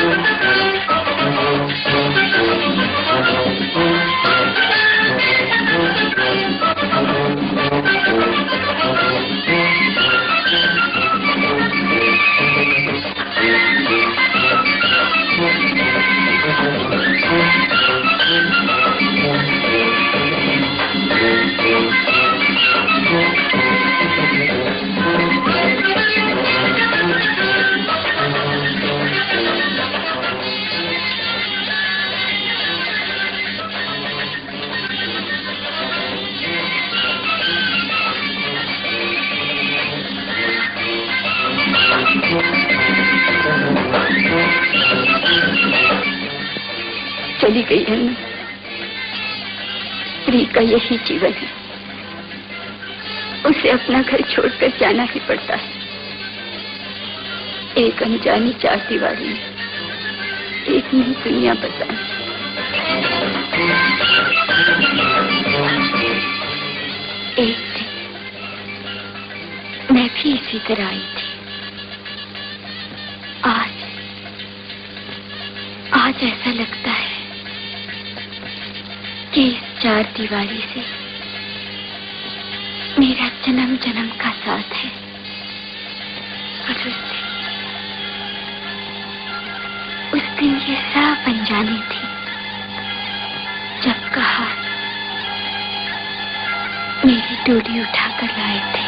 चली गई है ना, स्त्री का यही जीवन है, उसे अपना घर छोड़कर जाना ही पड़ता है। एक अनजानी चार दीवारी में एक नई दुनिया बताई। एक दिन मैं भी इसी तरह आई थी। आज ऐसा लगता है कि इस चार दीवारी से मेरा जन्म जन्म का साथ है। और उस दिन ये सब अनजानी थी जब कहा मेरी डोली उठाकर लाए थे।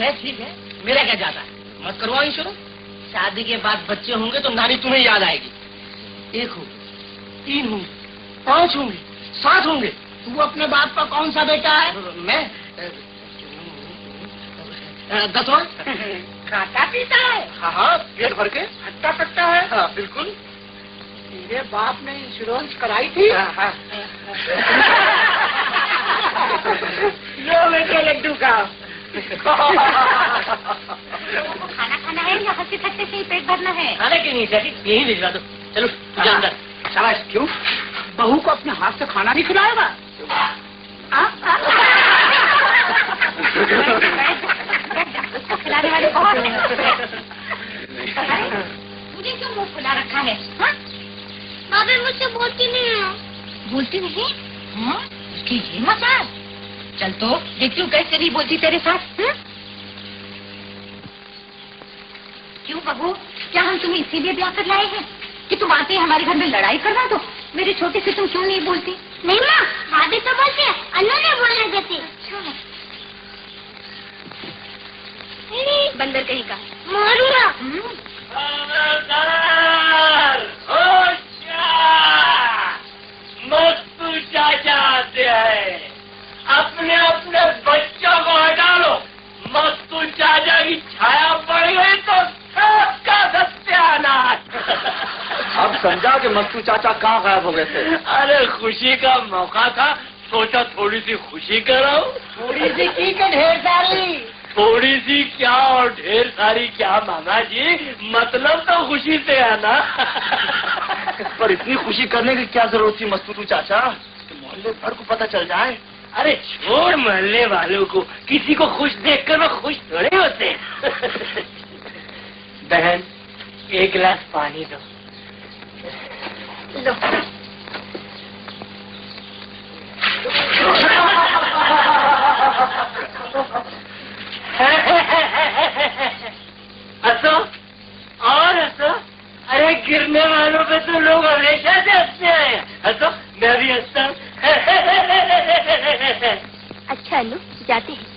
मैं ठीक है, मेरा क्या जाता है, मत करवाओ इंश्योरेंस। शादी के बाद बच्चे होंगे तो नानी तुम्हें याद आएगी। 1 होंगे, 3 होंगे, 5 होंगे, 7 होंगे। तू अपने बाप का कौन सा बेटा है? मैं 10 और। खाता पीता है? हाँ हाँ, पेट भर के। हट्टा कट्टा है? हाँ बिल्कुल। तेरे बाप ने इंश्योरेंस कराई थी? हाँ हाँ। लो बेटे लड्डू का। खाना खाना है या हंसी खट्टे से ही पेट भरना है? खाने की नहीं चाहिए, यही भिजवा दो। चलो जा अंदर। शाबाश। क्यों? बहू को अपने हाथ से खाना नहीं खिलाएगा? उसको खिलाने वाले बहुत हैं। मुझे क्यों मुंह खुला रखा है? भाभी मुझसे बोलती नहीं है। बोलती नहीं? हाँ, उसकी ये मजाक। चल तो देखती हूँ कैसे नहीं बोलती तेरे साथ। क्यों बहू, क्या हम तुम्हें इसीलिए ब्याह कर लाए हैं कि तुम आते हमारे घर में लड़ाई करवा दो? मेरे छोटे से तुम क्यों नहीं बोलती? नहीं माँ, भाभी तो बोलती है, अन्नू नहीं बोलने देती। बंदर कहीं का। मारूंगा। मस्तू चाचा आते हैं, अपने अपने बच्चों को हटा लो। मस्तू चाचा की छाया पड़ गई तो सबका सत्यानाश। अब समझा कि मस्तू चाचा कहाँ गायब हो गए थे? अरे खुशी का मौका था, सोचा थोड़ी सी खुशी कराऊं। थोड़ी सी की के ढेर सारी। थोड़ी सी क्या और ढेर सारी क्या मामा जी, मतलब तो खुशी से है ना। पर इतनी खुशी करने की क्या जरूरत थी मस्तू चाचा? मोहल्ले भर को पता चल जाए। अरे छोड़ मोहल्ले वालों को, किसी को खुश देखकर वो खुश थोड़े होते। बहन 1 गिलास पानी दो। लो। हंसो और हंसो। अरे गिरने वालों पे तो लोग हमेशा से हंसते हैं। हंसो, मैं भी हंसता हूँ। अच्छा लो, जाते हैं।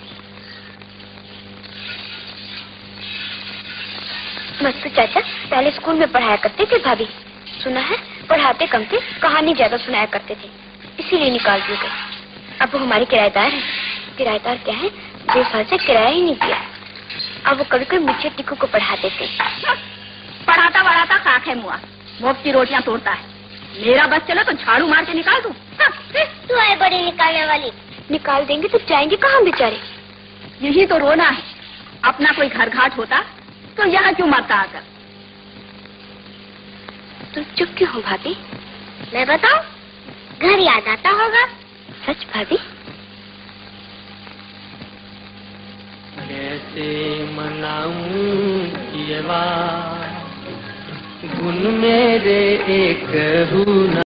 मस्तू चाचा पहले स्कूल में पढ़ाया करते थे भाभी। सुना है पढ़ाते कम थे, कहानी ज्यादा सुनाया करते थे, इसीलिए निकाल दिए गए। अब वो हमारे किराएदार हैं। किराएदार क्या है, 2 साल से किराया ही नहीं दिया। अब वो कभी कभी मुझे टिक्कू को पढ़ाते थे। पढ़ाता वढ़ाता खाक है मुआ, मुफ्त की रोटियां तोड़ता है। मेरा बस चलो तो झाड़ू मार के निकाल दूं। तू है बड़ी निकालने वाली। निकाल देंगे तो जाएंगे कहाँ बेचारे? यही तो रोना है, अपना कोई घर घाट होता तो यहाँ क्यों मरता आकर। तुम चुप क्यों हो भाभी? मैं बताऊं, घर याद आता होगा। सच भाभी? कैसे मनाऊं ये बात, गुन मेरे एक हूँ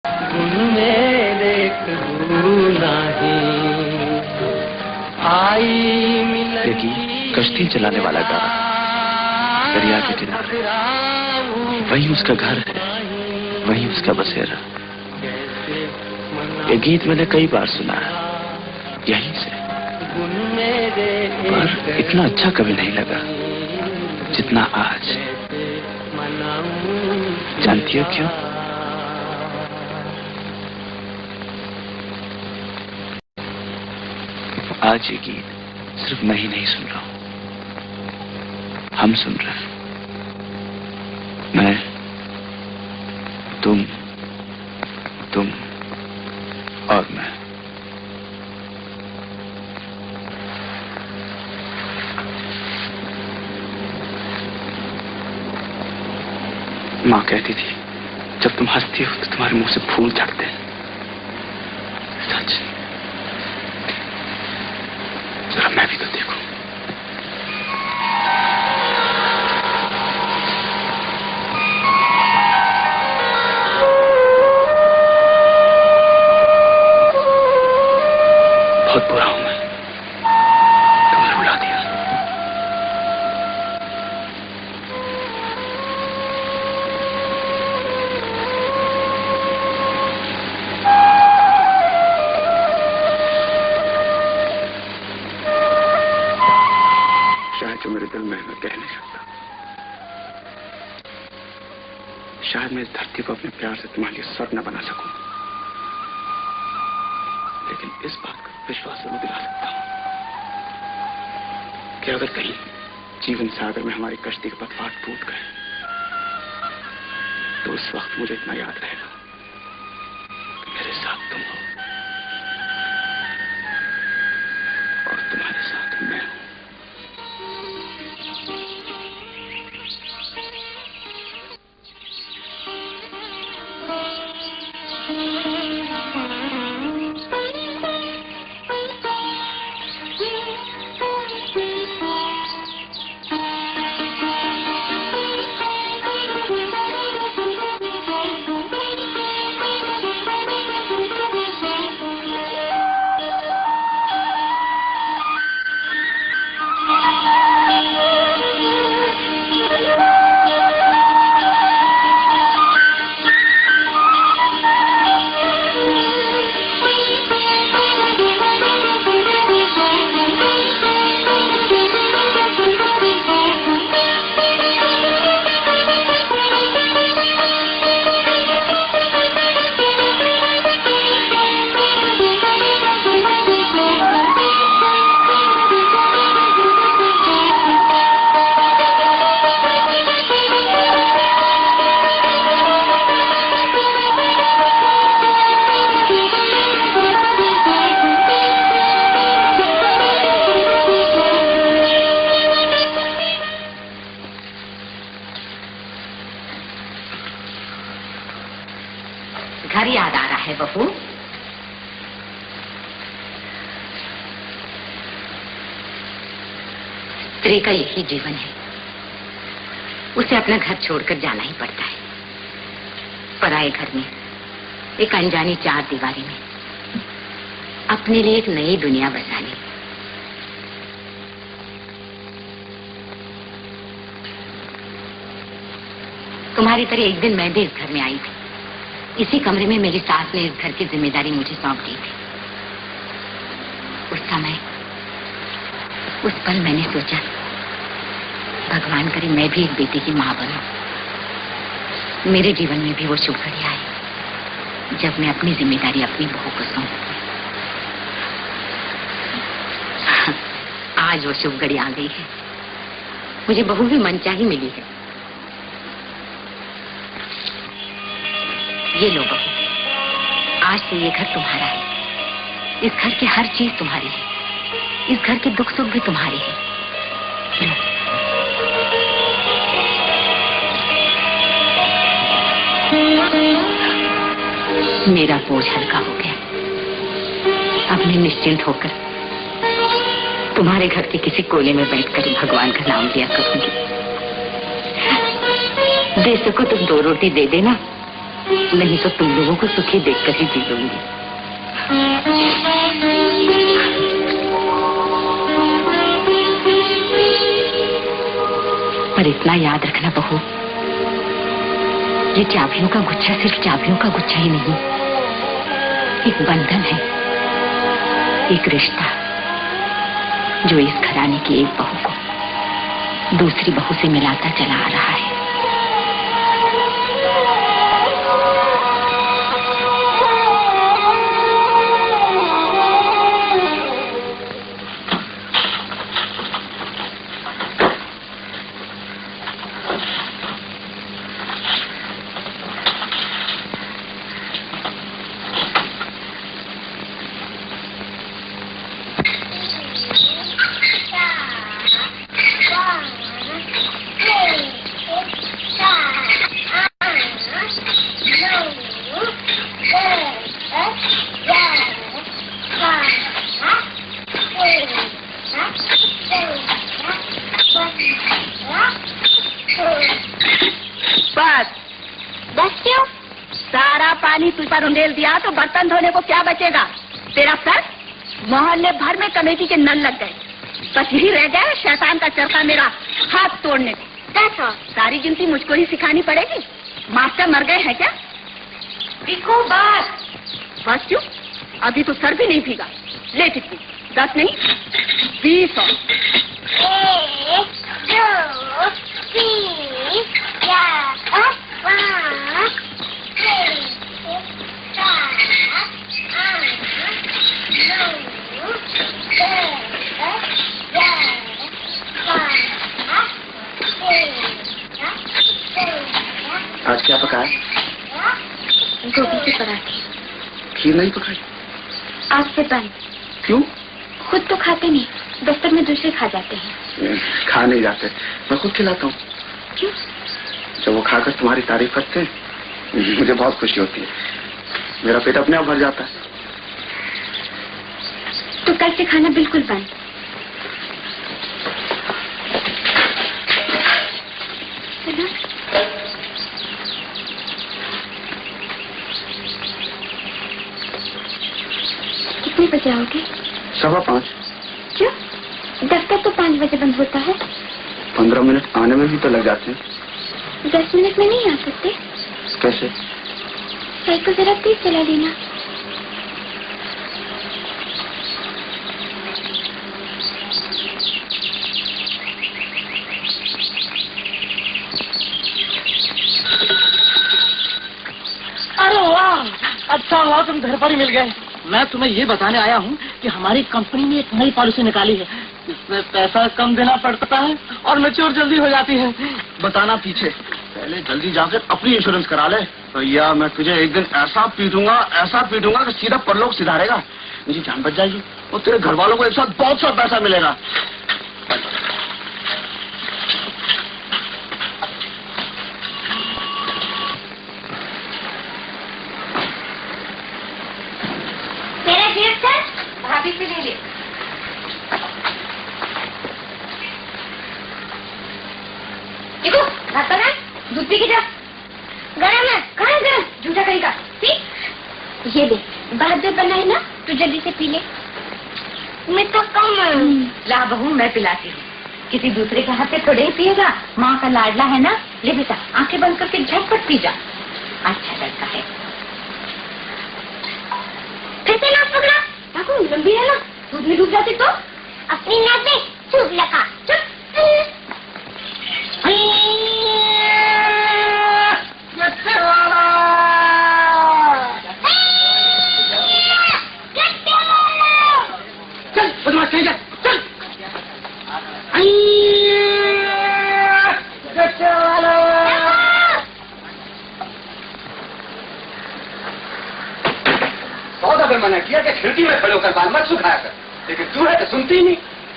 कश्ती चलाने वाला गाना दरिया के किनारे, वही उसका घर है, वही उसका बसेरा। ये गीत मैंने कई बार सुना है यहीं से, पर इतना अच्छा कभी नहीं लगा जितना आज। जानती हो क्यों? आज ये गीत सिर्फ मैं ही नहीं सुन रहा हूं, हम सुन रहे हैं। मैं, तुम और मैं। माँ कहती थी जब तुम हंसती हो तो तुम्हारे मुंह से फूल झड़ते हैं। सच, जरा मैं भी तो देखूं। बहुत बुरा हूं मैं, तुमने रुला दिया। शायद जो मेरे दिल में मैं कह नहीं सकता। शायद मैं इस धरती को अपने प्यार से तुम्हारे लिए स्वर्ग न बना सकूं, लेकिन इस बात का विश्वास जरूर दिला सकता हूं कि अगर कहीं जीवन सागर में हमारी कश्ती के पतवार टूट गए तो उस वक्त मुझे इतना याद रहेगा कि मेरे साथ तुम हो और तुम्हारे साथ मैं हूं। घर याद आ रहा है बहू? स्त्री का यही जीवन है, उसे अपना घर छोड़कर जाना ही पड़ता है। पराए घर में, एक अनजानी चार दीवारी में अपने लिए एक नई दुनिया बसानी। तुम्हारी तरह एक दिन मैं भी इस घर में आई थी। इसी कमरे में मेरी सास ने इस घर की जिम्मेदारी मुझे सौंप दी थी। उस समय, उस पल मैंने सोचा, भगवान करे मैं भी एक बेटी की मां बनूं। मेरे जीवन में भी वो शुभ घड़ी आई जब मैं अपनी जिम्मेदारी अपनी बहू को सौंपती। आज वो शुभ घड़ी आ गई है। मुझे बहू भी मनचाही मिली है। ये लो बहू, आज से ये घर तुम्हारा है। इस घर की हर चीज तुम्हारी है। इस घर के दुख सुख भी तुम्हारे हैं। मेरा बोझ हल्का हो गया। अब मैं निश्चिंत होकर तुम्हारे घर के किसी कोने में बैठकर भगवान का नाम लिया करूंगी। दे सको तो 2 रोटी दे देना, नहीं तो तुम लोगों को सुखी देखकर ही जी लूंगी। पर इतना याद रखना बहू, ये चाबियों का गुच्छा सिर्फ चाबियों का गुच्छा ही नहीं, एक बंधन है, एक रिश्ता जो इस घराने की एक बहू को दूसरी बहू से मिलाता चला आ रहा है। दिया तो बर्तन धोने को क्या बचेगा? तेरा सर मोहल्ले भर में कमेटी के नल लग गए, बस यही रह गया शैतान का चरखा मेरा हाथ तोड़ने को। सारी गिनती मुझको ही सिखानी पड़ेगी। मास्टर मर गए हैं क्या? देखो बस क्यों? अभी तो सर भी नहीं भीगा। ले टिप्पी, 10 नहीं 20 और। 1 2 3 4 5 6 आज क्या पकाया? गोभी के पराठे। खीर नहीं पकाई? आज से बंद। क्यों? खुद तो खाते नहीं, दफ्तर में दूसरे खा जाते हैं। खा नहीं जाते, मैं खुद खिलाता हूँ। क्यों? जब वो खाकर तुम्हारी तारीफ करते हैं मुझे बहुत खुशी होती है, मेरा पेट अपने आप भर जाता है। तो कल से खाना बिल्कुल बंद। कितने बजे आओगे? 5:15। क्यों? दफ्तर तो 5 बजे बंद होता है। 15 मिनट आने में भी तो लग जाते हैं। 10 मिनट में नहीं आ सकते? कैसे? साइकिल जरा तेज चला देना। अरे वाह, अच्छा हुआ तुम घर पर ही मिल गए। मैं तुम्हें ये बताने आया हूँ कि हमारी कंपनी ने एक नई पॉलिसी निकाली है, इसमें पैसा कम देना पड़ता है और मैच्योर जल्दी हो जाती है। बताना पीछे, पहले जल्दी जाकर अपनी इंश्योरेंस करा ले। भैया मैं तुझे एक दिन ऐसा पीटूंगा कि सीधा परलोक सिधारेगा, मुझे जान बच जाएगी और तेरे घर वालों को एक साथ बहुत सा पैसा मिलेगा। मेरा गिफ्ट सर भाभी से ले ले। देखो भात बना, दूध पी के जा। गरम है, गरम झूठा कहीं का। ये ले, बाहर दूध बना है ना, तू जल्दी से पी ले। मैं तो कम ला बहू, मैं पिलाती हूँ। किसी दूसरे के हाथ से थोड़े ही पिएगा, माँ का लाडला है ना। ले बेटा, आंखें बंद करके झटपट पी जा, अच्छा लगता है। फिर से नाक पकड़ा। देखो लंबी है ना, दूध में डूब जाती तो। अपनी नाक में चुप लगा। चुप। चल बदमाश कहीं जा, चल। बहुत अगर मना किया कि खिड़की में खड़े होकर बाल मत सुखाया कर, लेकिन तू है तो सुनती ही नहीं।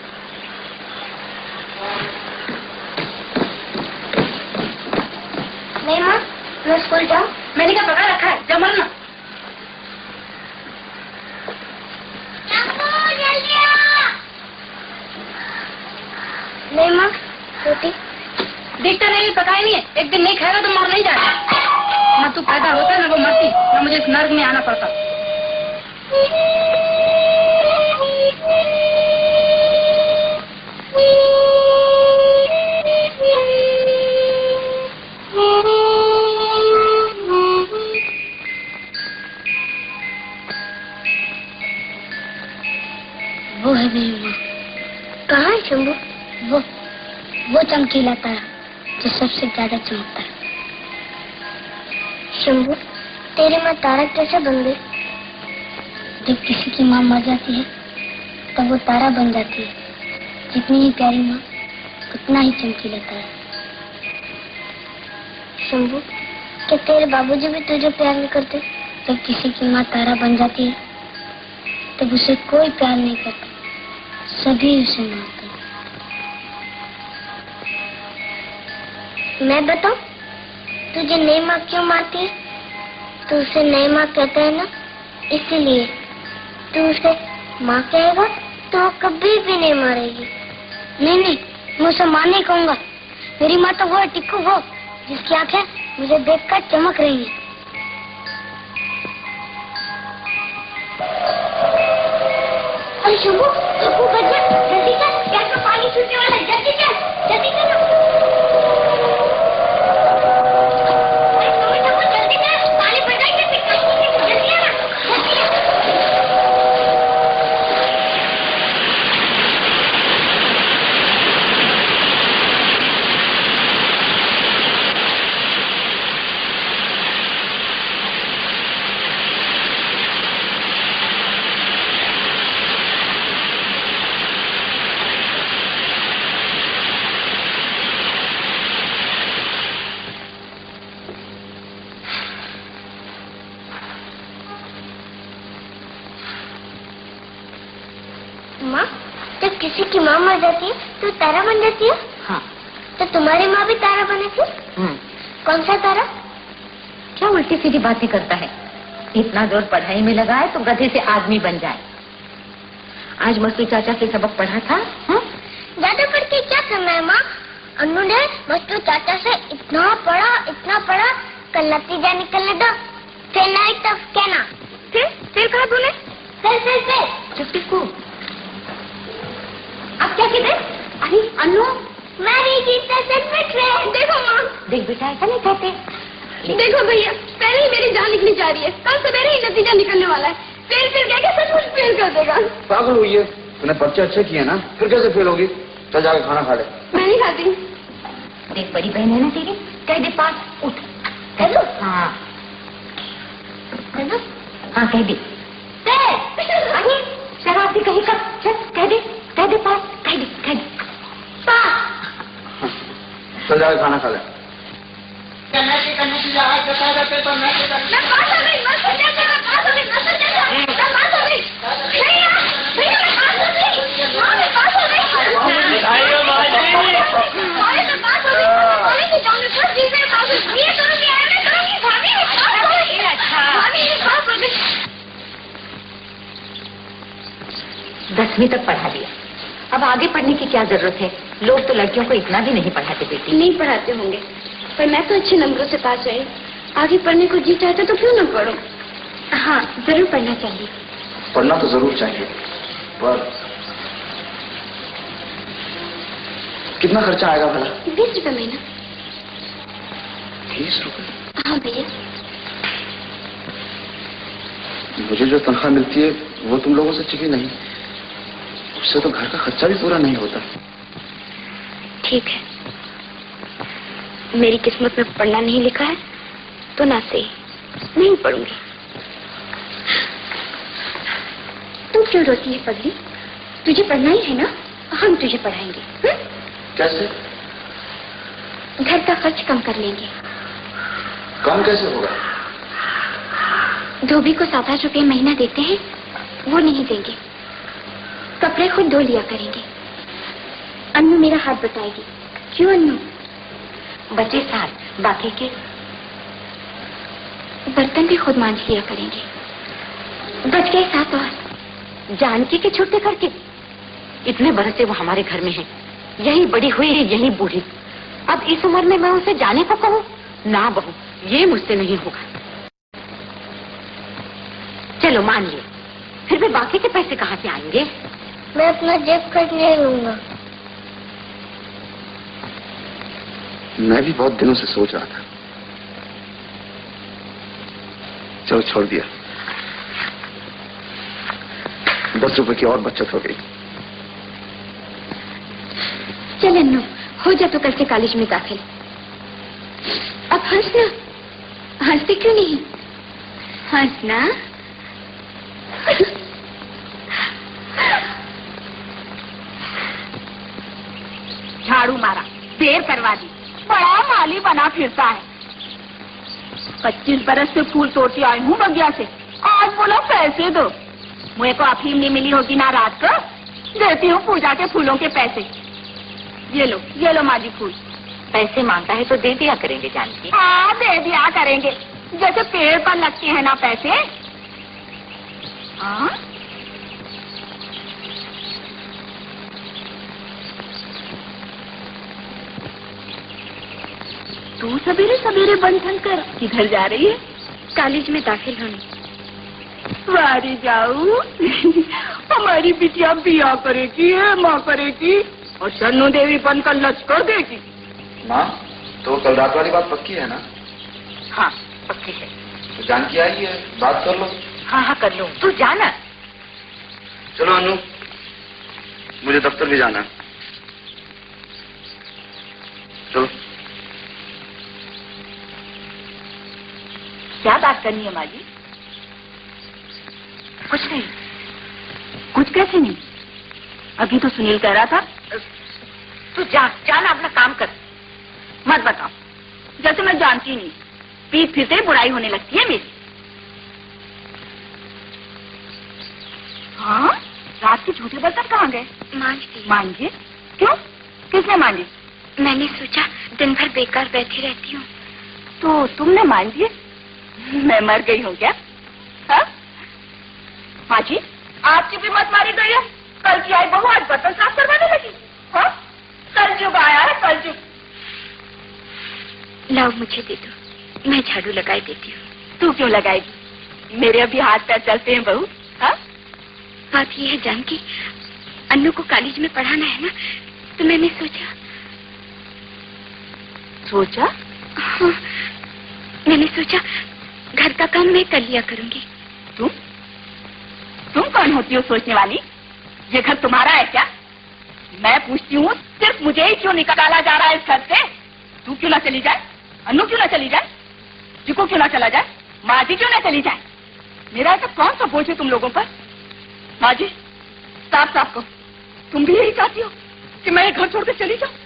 नहीं माँ, मैं स्कूल जाऊँ? मैंने क्या पकड़ा रखा है, जा मरना। जल्दी आ। नहीं माँ, रोटी देखता नहीं, पकाई नहीं है। एक दिन नहीं खाएगा तो मर नहीं जाएगा। जहाँ तू पैदा होता ना वो मरती, ना मुझे इस नर्क में आना पड़ता। वो है मेरी माँ। कहाँ है शंभू? वो चमकीला तारा जो सबसे ज्यादा चमकता है। शंभू, तेरी माँ तारा कैसे बन गई? जब किसी की माँ मर जाती है तब वो तारा बन जाती है। जितनी ही प्यारी माँ उतना ही चमकीला तारा। शंभू, क्या तेरे बाबूजी भी तुझे प्यार नहीं करते? जब किसी की माँ तारा बन जाती है तब उसे कोई प्यार नहीं करता, सभी उसे मारते। मैं बताऊं तुझे नई माँ क्यों मारती है? तू उसे नई माँ कहता है ना, इसीलिए। तू उसे माँ कहेगा तो वो कभी भी नहीं मारेगी। नहीं, मैं उसे माँ नहीं कहूँगा। मेरी माँ तो वो है टिक्कू, वो जिसकी आंखें मुझे देखकर चमक रही हैं। अरे शंभू, बच जा, जल्दी चल, गैस में पानी छूटने वाला है, जल्दी चल, जल्दी चलो। जल्दी चल, पानी बढ़ जाएगा, फिर कहीं नहीं, जल्दी आना, जल्दी आना। माँ, जब किसी की माँ मर जाती है तो तारा बन जाती है। हाँ। तो तुम्हारी माँ भी तारा बनी थी? कौन सा तारा? क्या उल्टी सीधी बातें करता है? इतना जोर पढ़ाई में लगा है तो गधे से आदमी बन जाए। आज मस्तू चाचा से सबक पढ़ा था। ज्यादा पढ़ के क्या करना है माँ? अन्नू ने मस्तू चाचा से इतना पढ़ा, कल नतीजा निकलने दो, फिर नहीं तब कहना। फिर कहा तूने? फिर चुप्पी को। अब क्या कहते? अरे अन्नू, मैं नहीं जीतता, सच में। देखो माँ, देख बेटा, ऐसा नहीं कहते। देखो भैया, पहले ही मेरी जान निकली जा रही है, कल सवेरे ही नतीजा निकलने वाला है। फिर क्या सचमुच फेल कर देगा। पागल हुई है, तूने पर्चे अच्छे किए ना, फिर कैसे फेल होगी? चल जाके खाना खा ले। मैं नहीं खाती। देख बड़ी बहन है ना तेरी, कह दे पास, उठ। कह दो? हाँ कह दो? हाँ कह दे। शराबी कहीं का, कह दे पास, कह दे पास। चल जाके खाना खा ले। दसवीं तक पढ़ा दिया, अब आगे पढ़ने की क्या जरूरत है? लोग तो लड़कियों को इतना भी नहीं पढ़ाते बेटी। नहीं पढ़ाते होंगे, पर मैं तो अच्छे नंबरों से पास आई। आगे पढ़ने को जी चाहता तो क्यों न पढ़ो? हाँ, जरूर पढ़ना चाहिए। पढ़ना तो जरूर चाहिए, पर कितना खर्चा आएगा भला? 20 रुपए महीना। 20 रुपए? हाँ भैया। मुझे जो तनख्वाह मिलती है वो तुम लोगों से चिकी नहीं, उससे तो घर का खर्चा भी पूरा नहीं होता। ठीक है, मेरी किस्मत में पढ़ना नहीं लिखा है तो ना सही, नहीं पढ़ूंगी। तू क्यों रोती है पगली? तुझे पढ़ना ही है ना, हम तुझे पढ़ाएंगे। कैसे? घर का खर्च कम कर लेंगे। कम कैसे होगा? धोबी को 7-8 रुपए महीना देते हैं, वो नहीं देंगे। कपड़े खुद धो लिया करेंगे। अन्नू मेरा हाथ बताएगी। क्यों अन्नू? बचे 7, बाकी के बर्तन भी खुद मांज लिया करेंगे। बच गए 7 और। जानकी के छुट्टे करके इतने बरस से वो हमारे घर में है, यही बड़ी हुई है, यही बूढ़ी। अब इस उम्र में मैं उसे जाने को कहूँ? ना बहू, ये मुझसे नहीं होगा। चलो मान लिया, फिर भी बाकी के पैसे कहाँ से आएंगे? मैं अपना जेब खर्च नहीं लूंगा। मैं भी बहुत दिनों से सोच रहा था। चलो छोड़ दिया, 10 रुपए की और बचत हो गई। चल अन्नू, हो जा तो कल से कॉलेज में दाखिल। अब हंसना, हंसते क्यों नहीं? हंसना। झाड़ू मारा, देर करवा दी, बड़ा माली बना फिरता है। 25 बरस से फूल तोड़ती आई हूँ बगिया से, आज बोला पैसे दो। मुझे को अफीम नहीं मिली होगी ना रात को, देती हूँ पूजा के फूलों के पैसे। ये लो माँ जी फूल। पैसे मांगता है तो दे दिया करेंगे जानकी। हाँ दे दिया करेंगे, जैसे पेड़ पर लगते हैं ना पैसे। हाँ तू सवेरे सवेरे बंधन कर किधर जा रही है? कॉलेज में दाखिल होने। वारी जाऊ हमारी बिटिया बिया करेगी, माँ करेगी और सन्नू देवी बनकर लचकर देगी। माँ, तो कल रात वाली बात पक्की है ना? हाँ पक्की है। तो जानकी आई है, बात कर लो। हाँ कर लूँ, तू जाना। चलो अनु, मुझे दफ्तर भी जाना है। चलो। क्या बात करनी है माँ जी? कुछ नहीं। कुछ कैसे नहीं? अभी तो सुनील कह रहा था। तू जाना, अपना काम कर, मत बताओ। जैसे मैं जानती नहीं, पीठ फिरते बुराई होने लगती है मेरी। हाँ, रात के झूठे बर्तन कहाँ गए? मांझे? क्यों? किसने मांझे? मैंने सोचा दिन भर बेकार बैठी रहती हूँ तो तुमने मांझे? मैं मर गई हूँ क्या? हाँ? माँ जी, आपकी भी मत मारी गई है। कल की आई बहू आज बर्तन साफ करवाने लगी। हाँ? कलयुग आया है, कलयुग। लाओ मुझे दे दो, मैं झाड़ू लगाई देती हूँ। तू क्यों लगाएगी? मेरे अभी हाथ पैर चलते हैं बहू। हाँ? बात ये है जानकी, अन्नू को कॉलेज में पढ़ाना है ना, तो मैंने सोचा। हाँ, मैंने सोचा घर का काम मैं कर लिया करूंगी। तुम कौन होती हो सोचने वाली? ये घर तुम्हारा है क्या? मैं पूछती हूँ, सिर्फ मुझे ही क्यों निकाला जा रहा है इस घर से? तू क्यों ना चली जाए? अन्नू क्यों ना चली जाए? चिको क्यों ना चला जाए? माँ जी क्यों ना चली जाए? मेरा ऐसा कौन सा बोझ है तुम लोगों पर? माँ जी, साफ साफ कहो, तुम भी यही चाहती हो कि मैं ये घर छोड़कर चली जाऊं?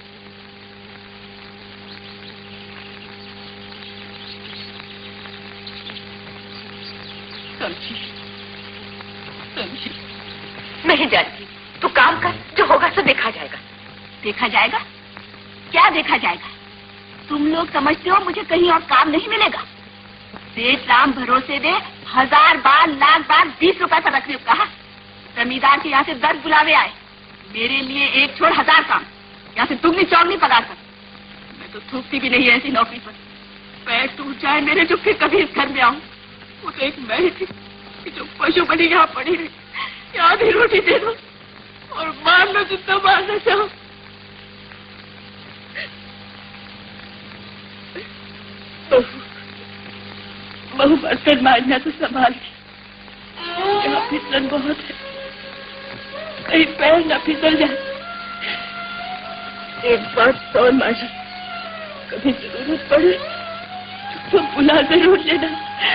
नहीं जानती, तू काम कर, जो होगा सो देखा जाएगा। देखा जाएगा? क्या देखा जाएगा? तुम लोग समझते हो मुझे कहीं और काम नहीं मिलेगा? सेठ राम भरोसे दे 1000 बार, लाख बार 20 रुपए पर रखने को कहा। जमींदार के यहाँ से 10 बुलावे आए, मेरे लिए एक छोड़ 1000 काम। यहाँ से दुगनी चौगनी पगार कर। मैं तो थूकती भी नहीं है ऐसी नौकरी पर। पैर टूट जाए मेरे जो फिर कभी इस घर में आऊं। वो तो एक मैं ही थी जो पशु बनी यहाँ पड़ी रही। यहाँ भी रोटी दे दो और मारना जितना मारना चाहो। बहु बर्तन मारना तो संभाल के, यहाँ फिसलन बहुत है, कहीं पैर न फिसल जाए। एक बात और माजा, कभी जरूरत पड़े तो बुला जरूर लेना।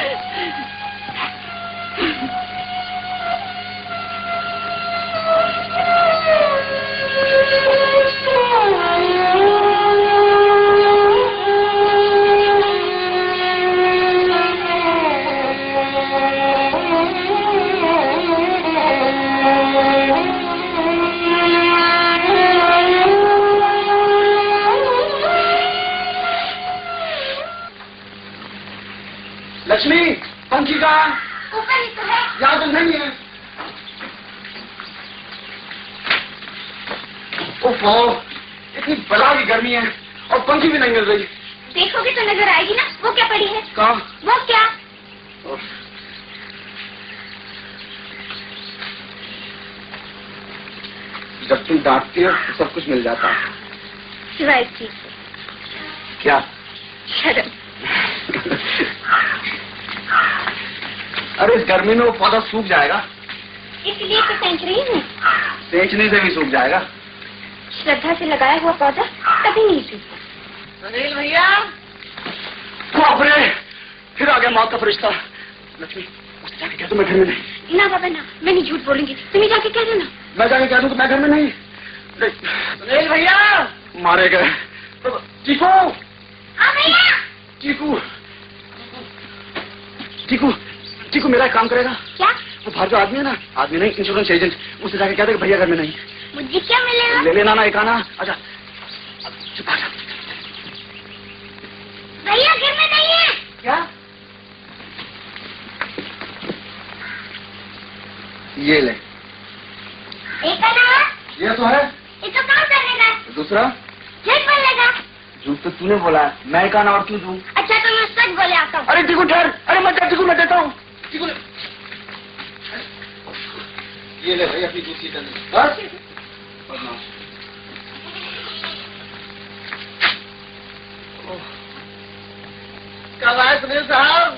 लक्ष्मी, पंखी का ऊपर ही तो है। यहाँ तो नहीं है। ओहो, इतनी बला की गर्मी है और पंखी भी नहीं मिल रही। देखोगे तो नजर आएगी ना। वो क्या पड़ी है? कहाँ? वो क्या? जब तुम डांटती हो तो सब कुछ मिल जाता है, सिवाय इस चीज से। क्या? शर्म। अरे इस गर्मी में वो पौधा सूख जाएगा, इसलिए तो सेंच रही हूँ। सेंचने से भी सूख जाएगा। श्रद्धा से लगाया हुआ पौधा कभी नहीं सूखता। सुनील भैया, बाप रे, फिर आ गया मौत का फरिश्ता। लक्ष्मी, उससे जाके कह दो मैं घर में नहीं। ना बाबा ना, मैं नहीं झूठ बोलूंगी, तुम्हें जाके कह देना। मैं जाके कह दूं कि मैं घर में नहीं। सुनील भैया, मारे गए। चीकू, भैया। चीकू, चीकू, चीकू मेरा एक काम करेगा? क्या? वो बाहर जो आदमी है ना, आदमी नहीं, इंश्योरेंस एजेंट, उससे जाके कह दे कि भैया घर में नहीं। मुझे क्या मिलेगा? ले लेना ना एक आना। अच्छा चुप आ जा। भैया घर में नहीं है। क्या? ये ले। एक आना। ये तो है। ये तो काम करने का। दूसरा? झूठ बोलेगा। झूठ तो तूने बोला है, मैं एक आना और क्यों दूं? अच्छा तो मैं सच बोले आता हूँ। अरे टीकू ठहर, अरे मैं टीकू मैं देता हूँ। टीकू ले। ये ले भाई अपनी दूसरी टन। बस। कब आए सुनील साहब?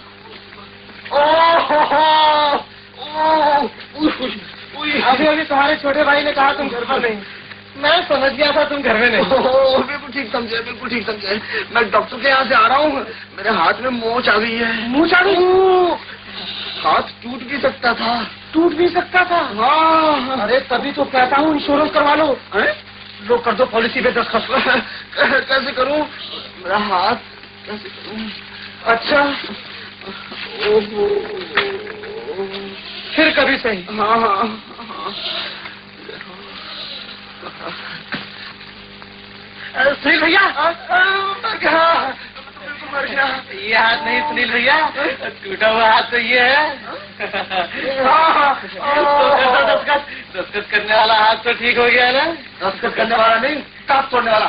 अभी अभी तुम्हारे छोटे भाई ने कहा तुम घर पर नहीं। मैं समझ गया था तुम घर में नहीं। बिल्कुल ठीक समझे, बिल्कुल ठीक समझे। मैं डॉक्टर के यहाँ से आ रहा हूँ, मेरे हाथ में मोच आ गई है। मुँह आ गई? हाथ टूट भी सकता था। टूट भी सकता था? हाँ। अरे तभी तो कहता हूँ इंश्योरेंस करवा लो। हैं? लो कर दो पॉलिसी पे दस्तखत। कैसे करूँ? मेरा हाथ कैसे करूँ? अच्छा, ओहो। फिर कभी सही। हाँ हाँ सुनील भैया, मर गया। ये हाथ नहीं सुनील भैया, टूटा हुआ हाथ तो ये है। दस्तखत करने वाला हाथ तो ठीक हो गया ना? दस्तखत करने वाला नहीं, काट तोड़ने वाला।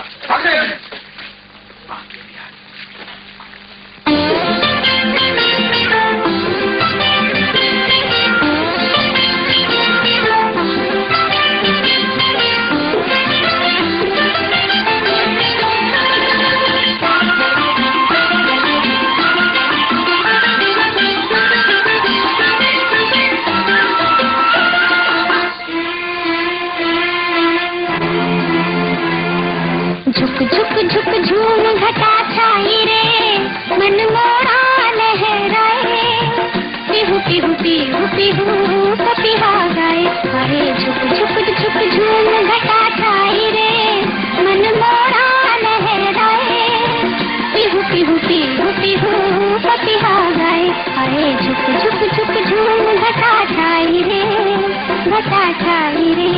झुक झुक झुक झूम घटा छाई रे, मन मोरा लहराए, पिहू पिहू पिहू पिहू पपिहा गाए। अरे झुक झुक झुक झूम घटा छाई रे, मन मोरा लहराए, पिहू पिहू पिहू पिहू पपिहा गाए। अरे झुक झुक झुक झूम घटा छाई रे, घटा छाई रे।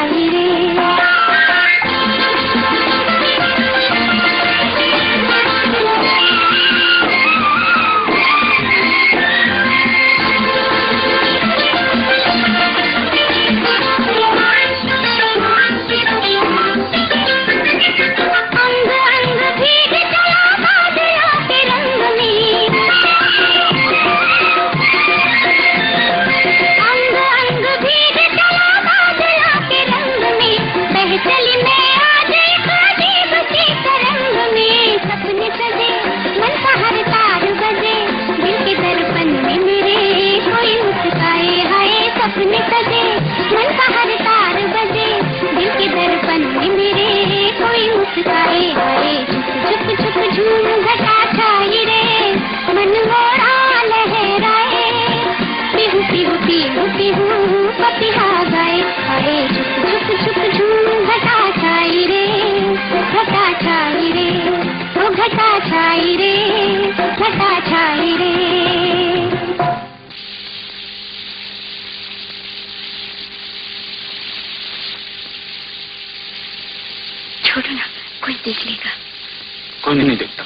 छाई रे। छोड़ो ना, कोई देख लेगा। कोई नहीं देखता।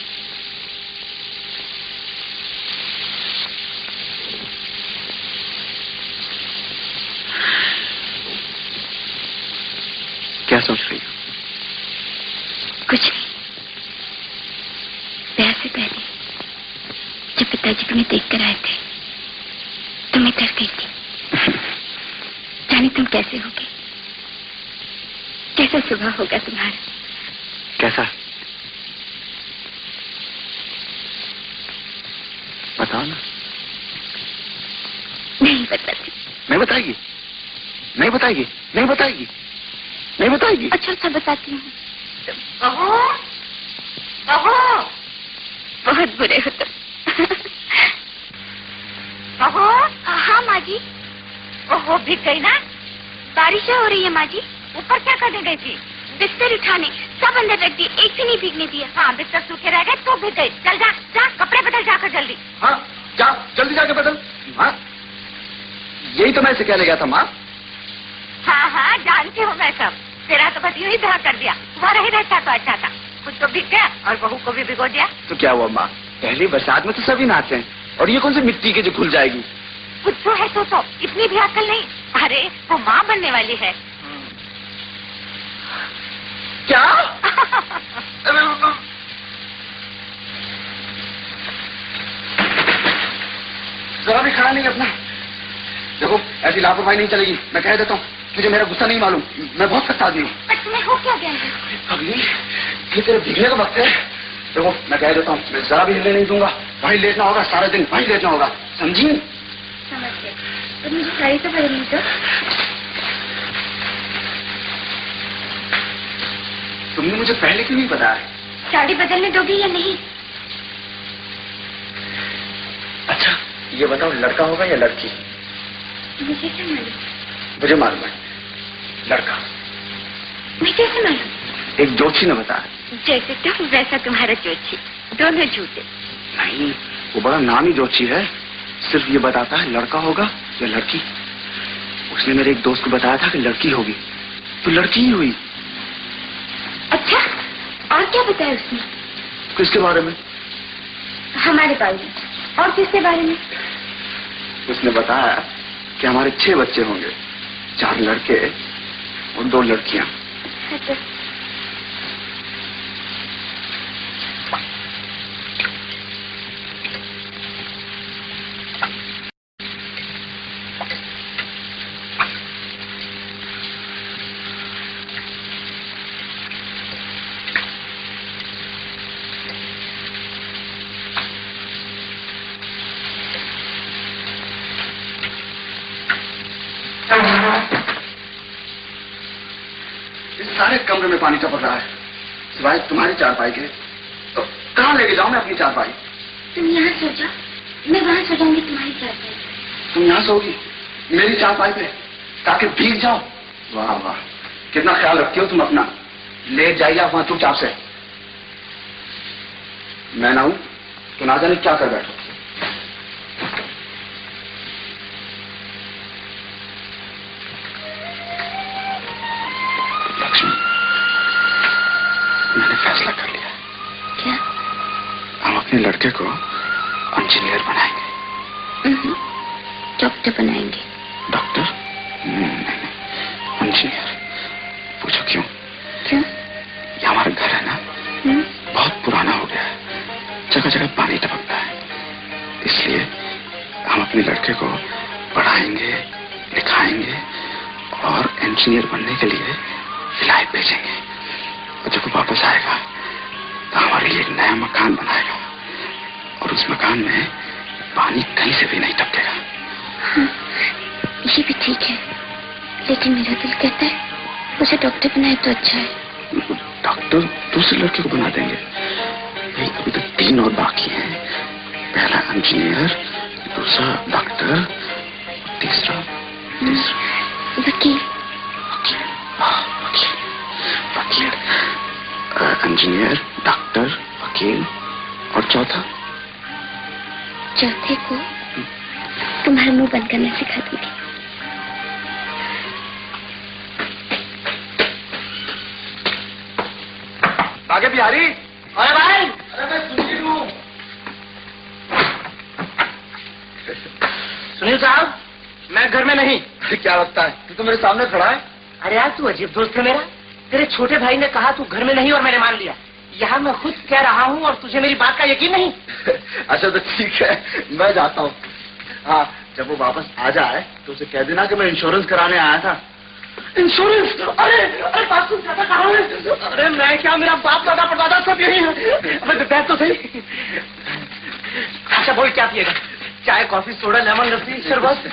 क्या सोच रही हो? कुछ नहीं। ब्याह से पहले जब पिताजी तुम्हें देख कर आए थे तो मैं डर गई थी। जाने तुम कैसे होगे, कैसा सुबह होगा तुम्हारा। कैसा? बताओ ना। नहीं बताती। नहीं बताएगी? नहीं बताएगी? नहीं बताएगी? नहीं बताएगी? अच्छा अच्छा बताती हूँ। बहुत बुरे हो तुम। हाँ माँ जी। ओहो, भीग गई ना? बारिश हो रही है माँ जी। ऊपर क्या करने गई थी? बिस्तर उठाने, सब अंदर रख दिए, एक भी नहीं भीगने दिया। हाँ, बिस्तर सूखे रह गए तो भीग गई। चल जा, जा कपड़े बदल जाकर जल्दी। हाँ, जा जल्दी जाके बदल। हाँ, यही तो मैं इसे कहने गया था माँ। हाँ हाँ, जानती हूँ मैं सब। तेरा तो बस यूं ही धड़ा कर दिया। वहाँ ही रहता तो अच्छा था। खुद तो भीग गया और बहू को भी भिगो दिया। तो क्या हुआ माँ, पहली बरसात में तो सभी नहाते हैं, और ये कौन सी मिट्टी की जो खुल जाएगी। कुछ तो है तो इतनी भी अकल नहीं। अरे वो माँ बनने वाली है। क्या? जरा भी खाना नहीं अपना। देखो, ऐसी लापरवाही नहीं चलेगी। मैं कह देता हूँ, तुझे मेरा गुस्सा नहीं मालूम, मैं बहुत सख्त आदमी हूँ। तुम्हें हो क्या गया? अगली, ये तेरे भीगने का वक्त है। देखो, मैं कह देता हूँ, मैं जरा भी हिलने नहीं दूंगा। वहीं लेटना होगा, सारे दिन वहीं लेटना होगा, समझी? समझ गए। तो मुझे साड़ी तो बदलनी दो। तुमने मुझे पहले क्यों नहीं बताया? साड़ी बदलने दोगी या नहीं? अच्छा, ये बताओ, लड़का होगा या लड़की? मुझे क्या मालूम? मुझे मालूम है, लड़का। मैं कैसे मालूम? एक जोशी ने बताया। जैसे तुम वैसा तुम्हारा जोशी, दोनों झूठे। नहीं, वो बड़ा नामी जोशी है, सिर्फ ये बताता है लड़का होगा या लड़की। उसने मेरे एक दोस्त को बताया था कि लड़की होगी, तो लड़की ही हुई। अच्छा, और क्या बताया उसने? किसके बारे में? हमारे बारे में। और किसके बारे में? उसने बताया कि हमारे 6 बच्चे होंगे, 4 लड़के और 2 लड़कियां। अच्छा। इस सारे कमरे में पानी टपक रहा है, सिवाय तुम्हारी चारपाई के। तो कहाँ लेके जाऊं मैं अपनी चारपाई? तुम यहाँ सो जाओ, मैं वहाँ सो जाऊंगी तुम्हारी चारपाई। तुम यहाँ सोगी मेरी चारपाई पे, ताकि भीग जाओ? वाह वाह, कितना ख्याल रखती हो तुम अपना। लेट जाइए आप वहां चुपचाप से। मैं ना हूं तो ना जाने क्या कर बैठो। लड़के को इंजीनियर बनाएंगे। डॉक्टर बनाएंगे? डॉक्टर? इंजीनियर। पूछो क्यों? क्यों? ये हमारा घर है ना, बहुत पुराना हो गया है, जगह जगह पानी टपकता है, इसलिए हम अपने लड़के को पढ़ाएंगे, लिखाएंगे और इंजीनियर बनने के लिए विलायत भेजेंगे। और जब वो वापस आएगा तो हमारे लिए एक नया मकान बनाएगा और उस मकान में पानी कहीं से भी नहीं टपकेगा। ये भी ठीक है, लेकिन मेरा दिल कहता है उसे डॉक्टर बनाए तो अच्छा है। डॉक्टर दूसरे लड़के को बना देंगे। नहीं, अभी तो 3 और बाकी हैं। पहला इंजीनियर, दूसरा डॉक्टर, तीसरा वकील। वकील, इंजीनियर, डॉक्टर, वकील और चौथे को तुम्हारा मुंह बंद करना सिखा दूंगी। आगे बिहारी। अरे भाई, अरे मैं सुनील हूँ। सुनील साहब, मैं घर में नहीं। क्या लगता है तू तो मेरे सामने खड़ा है? अरे यार, तू अजीब दोस्त है मेरा। तेरे छोटे भाई ने कहा तू घर में नहीं और मैंने मान लिया। यहाँ मैं खुद कह रहा हूँ और तुझे मेरी बात का यकीन नहीं। अच्छा तो ठीक है, मैं जाता हूँ। हाँ, जब वो वापस आ जाए तो उसे कह देना कि मैं इंश्योरेंस कराने आया था। इंश्योरेंस? अरे अरे बात तुम ज्यादा कहा है। अरे मैं क्या, मेरा बाप दादा परदादा सब यही है। अबे बैठ तो सही। अच्छा बोल, क्या पिएगा? चाय, कॉफी, सोडा, लेमन, लस्सी, शरबत?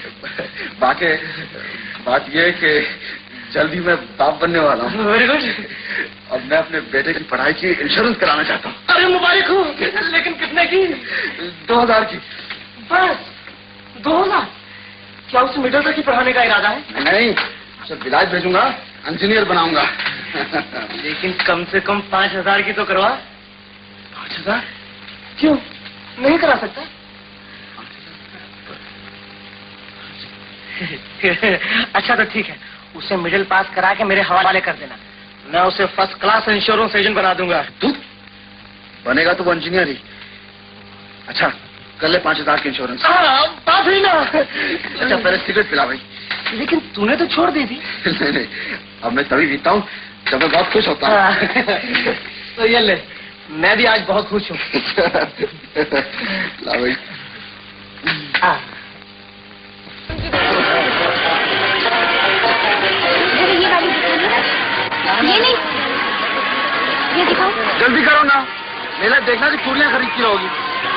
बात ये है कि जल्दी मैं बाप बनने वाला हूँ। Very good. अब मैं अपने बेटे की पढ़ाई की इंश्योरेंस कराना चाहता हूँ। अरे मुबारक हो। लेकिन कितने की? 2000 की। बस 2000? क्या उसे मिडिल तक ही पढ़ाने का इरादा है? नहीं, उसे विलायत भेजूंगा, इंजीनियर बनाऊंगा। लेकिन कम से कम 5000 की तो करवा। 5000? क्यों नहीं करा सकता? अच्छा तो ठीक है, उसे मिडिल पास करा के मेरे हवाले कर देना। मैं उसे फर्स्ट क्लास इंश्योरेंस एजेंट बना दूंगा। तू बनेगा तो वो इंजीनियर ही। अच्छा, कर ले 5000 की इंश्योरेंस। बात हुई ना। अच्छा पहले सिगरेट पिला भाई। लेकिन तूने तो छोड़ दी थी। नहीं, अब मैं तभी पीता हूँ जब मैं बहुत खुश होता हूँ। तो ये ले, मैं भी आज बहुत खुश हूँ। ला भाई। ये वाली ये नहीं, ये दिखाओ। जल्दी करो ना, मेरा देखना कि चूड़ियाँ खरीद की होगी।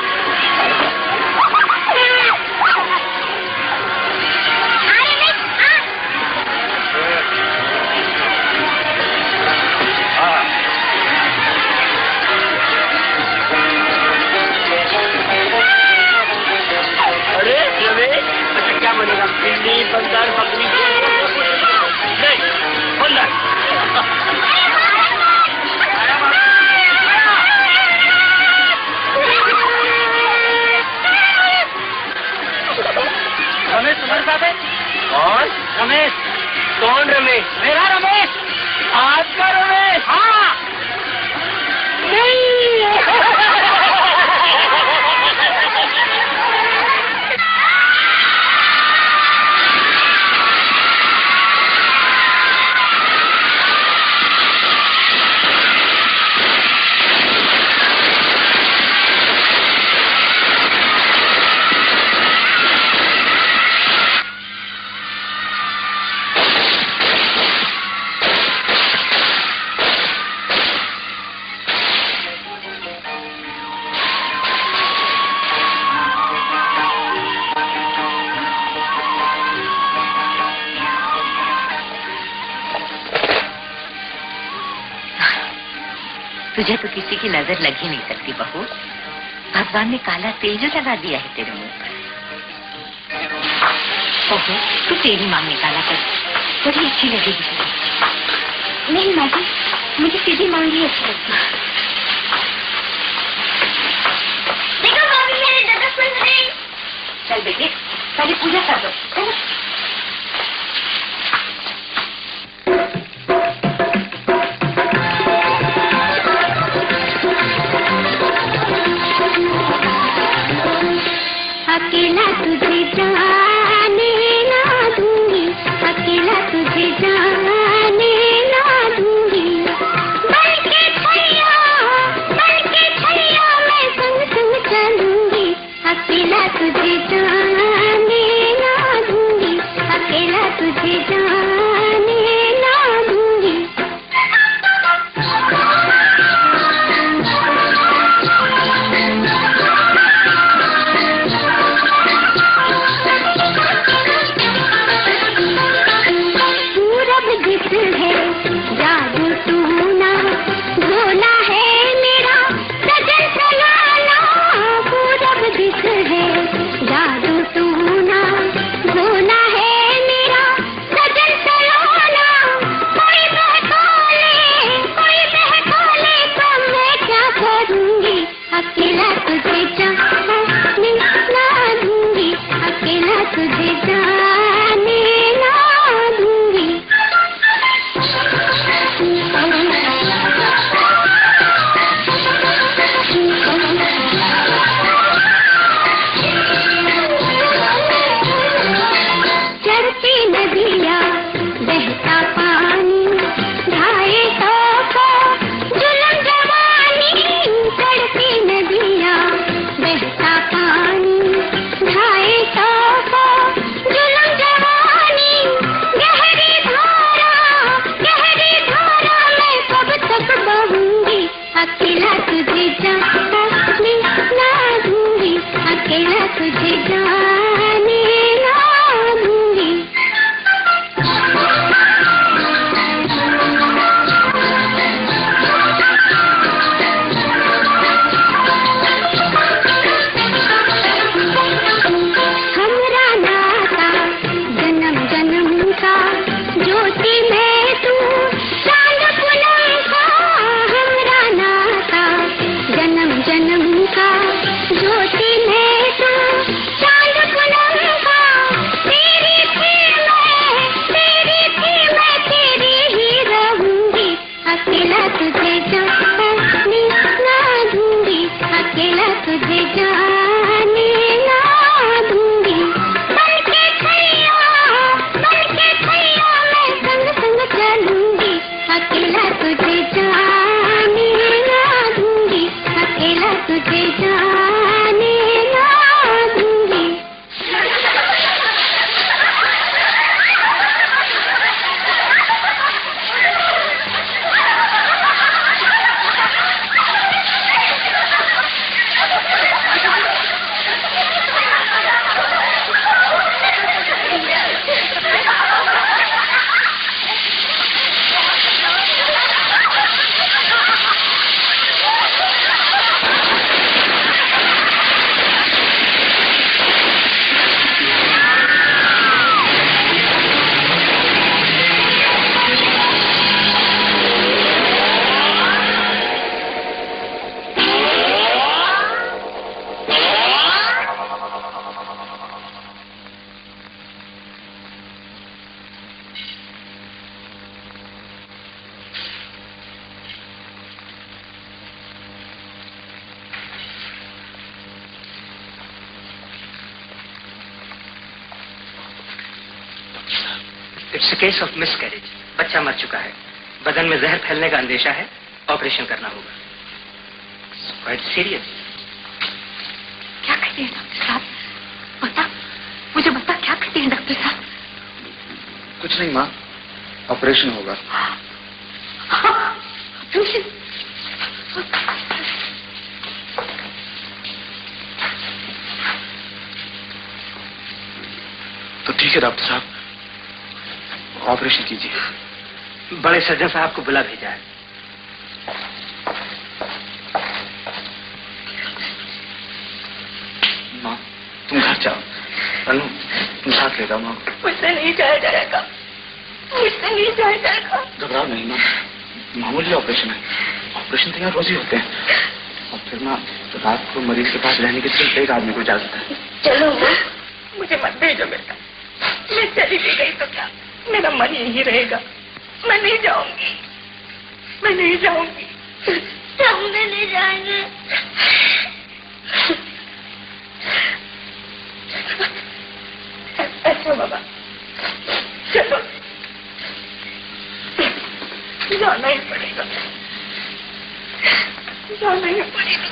अरे रमेश, अच्छा क्या बनेगा? बिल्ली, बंदर, बकरी? नहीं, बंदर। रमेश तुम्हारे साथ है? कौन? रमेश। कौन रमेश? मेरा रमेश। आपका रमेश? हाँ। नहीं। तुझे तो किसी की नजर लग ही नहीं सकती बहू। भगवान ने काला तेल जो लगा दिया है तेरे मुंह पर। ओहो, तू तेरी मांग निकाला कर, बड़ी अच्छी लगेगी। नहीं माँ जी, मुझे सीधी मांग ही अच्छी लगती है। देखो भाभी, मेरे दादा सुन रहे। चल बेटे, पहले पूजा कर दो। चलो। अकेला तुझे जाने ना दूंगी, अकेला तुझे जाने ना दूंगी। बल्कि छैया मैं संग संग चलूंगी, अकेला तुझे जाने ना दूंगी, अकेला तुझे जाने ना दूंगी। पूरब दिस है जादू टूना, भोला है मेरा सजन सलाना। पूरब दिस है जादू टूना, भोला है मेरा सजन सलाना। कोई बहका ले तो मैं क्या करूंगी, अकेला तुझे जाने ना दूंगी, अकेला तुझे जाने ना दूंगी। चढ़ती नदियाँ बहता पानी, ढाए तो जुल्म जवानी। चढ़ती नदियाँ बहता पानी, ढाए तो जुल्म जवानी। गहरी धारा मैं कब तक बहूंगी, अकेला तुझे जाने ना दूंगी, अकेला तुझे जाने ना दूंगी। हमरा नाता जन्म जन्म का, ज्योति में तू चांद पूनम का। हमरा नाता जन्म जन्म का, ज्योति में तू चांद पूनम का। तेरी थी मैं तेरी ही रहूंगी, अकेला तुझे जाने ना दूंगी, अकेला तुझे जाने ना दूंगी। बल्कि छैया मैं संग संग चलूंगी, अकेला तुझे जाने ना दूंगी, अकेला तुझे जाने ना दूंगी। It's case of miscarriage. बच्चा मर चुका है, बदन में जहर फैलने का अंदेशा है, ऑपरेशन करना होगा। Quite serious. क्या कहते हैं डॉक्टर साहब? मुझे बता क्या कहते हैं डॉक्टर साहब? कुछ नहीं माँ, ऑपरेशन होगा। ऑपरेशन? तो ठीक है डॉक्टर साहब, ऑपरेशन कीजिए। बड़े सर्जन साहब को बुला भेजा है। माँ तुम घर जाओ, अनु तुम साथ ले जाओ। माँ मुझसे नहीं जाया जाएगा, मुझसे नहीं जाया जाएगा। घबराओ नहीं माँ, मामूली ऑपरेशन है, ऑपरेशन तो यहाँ रोज ही होते हैं। और फिर माँ रात को मरीज के पास रहने की सिर्फ एक आदमी को इजाजत है। चलो माँ, मुझे मत भेजो बेटा, मैं चली भी गई तो क्या, मेरा मन यही रहेगा। मैं नहीं जाऊंगी, मैं नहीं जाऊंगी। हम नहीं जाएंगे। चलो बाबा, चलो, जाना ही पड़ेगा, जाना ही पड़ेगा।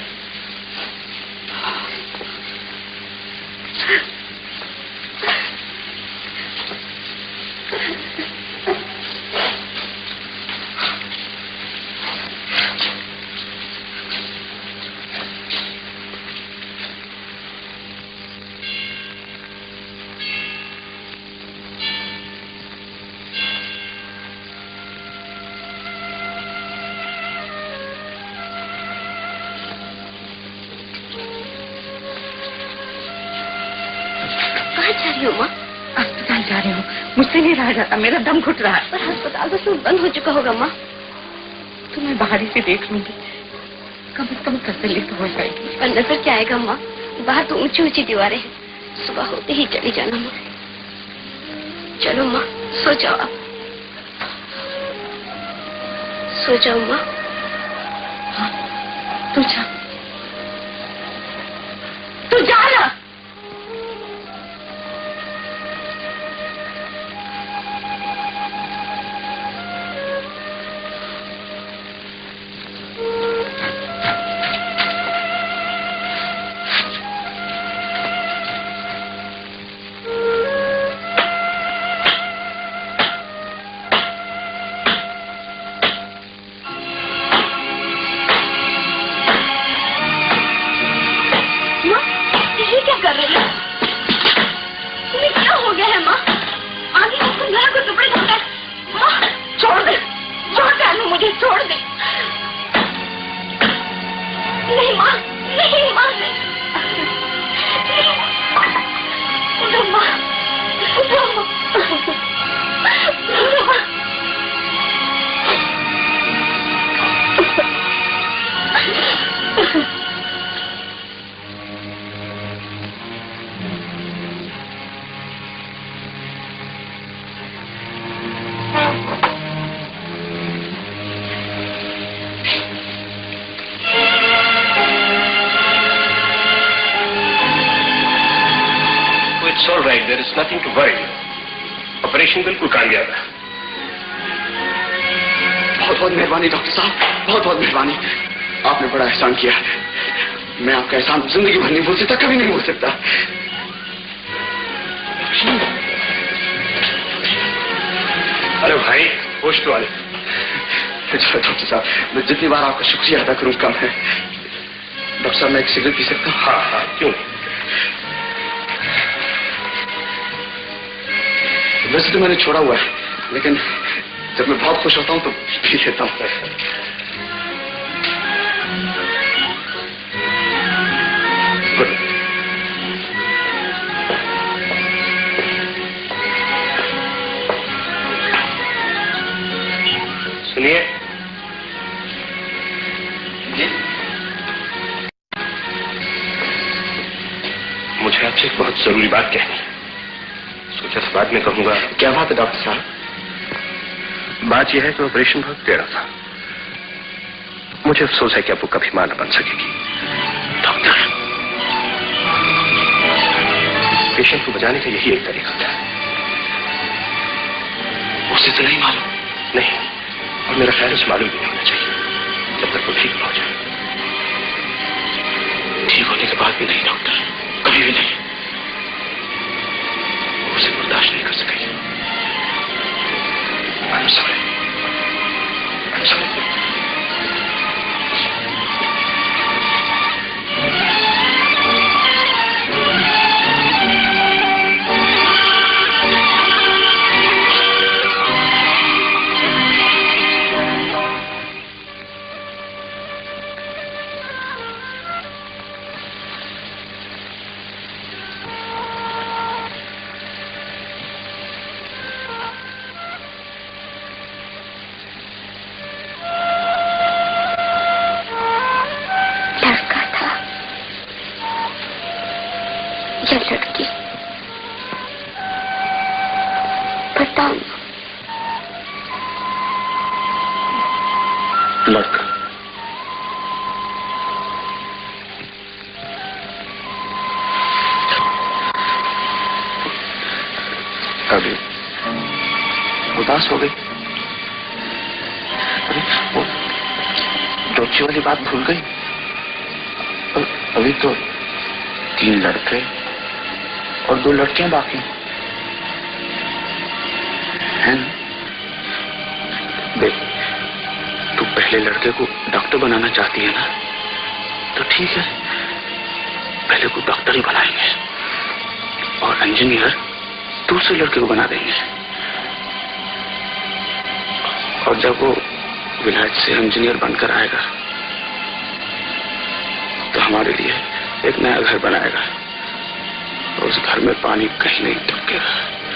अस्पताल जा रही हूँ, मुझसे नहीं रहा जाता, मेरा दम घुट रहा है। पर अस्पताल तो सब बंद हो चुका होगा माँ। तो मैं बाहर ही से देख लूंगी, कम से कम तसल्ली तो हो जाएगी। पर नजर क्या आएगा माँ, बाहर तो ऊंची ऊंची दीवारें हैं, सुबह होते ही चली जाना माँ। चलो माँ, सो जाओ आप, सो जाओ माँ। हाँ, तू जा, तू जा ना। There is nothing to worry. Operation बिल्कुल कामयाब है। बहुत बहुत मेहरबानी डॉक्टर साहब, बहुत बहुत मेहरबानी। आपने बड़ा एहसान किया, मैं आपका एहसान जिंदगी भर नहीं भूल सकता, कभी नहीं भूल सकता। अरे भाई, होश तो आने। डॉक्टर साहब, मैं जितनी बार आपका शुक्रिया अदा करूं कम है। डॉक्टर साहब, मैं एक सिगरेट पी सकता हूँ? हाँ हाँ, क्यों? वैसे तो मैंने छोड़ा हुआ है, लेकिन जब मैं बहुत खुश होता हूँ तो पी लेता हूँ। सुनिए जी, मुझे आपसे एक बहुत जरूरी बात कहनी है। सोचा था बाद में कहूंगा। क्या बात है डॉक्टर साहब? बात यह है कि ऑपरेशन बहुत टेढ़ा था। मुझे अफसोस है कि अब वो कभी मां न बन सकेगी। डॉक्टर, पेशेंट को बचाने का यही एक तरीका था। उसे तो नहीं मालूम? नहीं, और मेरा ख्याल उसे मालूम भी नहीं होना चाहिए जब तक वो ठीक न हो जाए। ठीक होने के बाद भी नहीं डॉक्टर, कभी भी नहीं। उसे बर्दाश्त नहीं कर सकेगी। I'm sorry. I'm sorry. लड़की बताओ। लड़का। अभी उदास हो गई? अरे वो डोची वाली बात भूल गई? अभी तो 3 लड़के और 2 लड़कियां बाकी हैं ना? देख, तू पहले लड़के को डॉक्टर बनाना चाहती है ना, तो ठीक है, पहले को डॉक्टर ही बनाएंगे और इंजीनियर दूसरे लड़के को बना देंगे। और जब वो विलायत से इंजीनियर बनकर आएगा तो हमारे लिए एक नया घर बनाएगा और उस घर में पानी कहीं नहीं टपकेगा,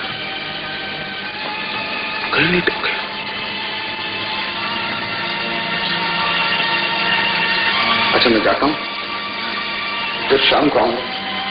कहीं नहीं टपकेगा। अच्छा, मैं जाता हूँ, फिर शाम को आऊंगा।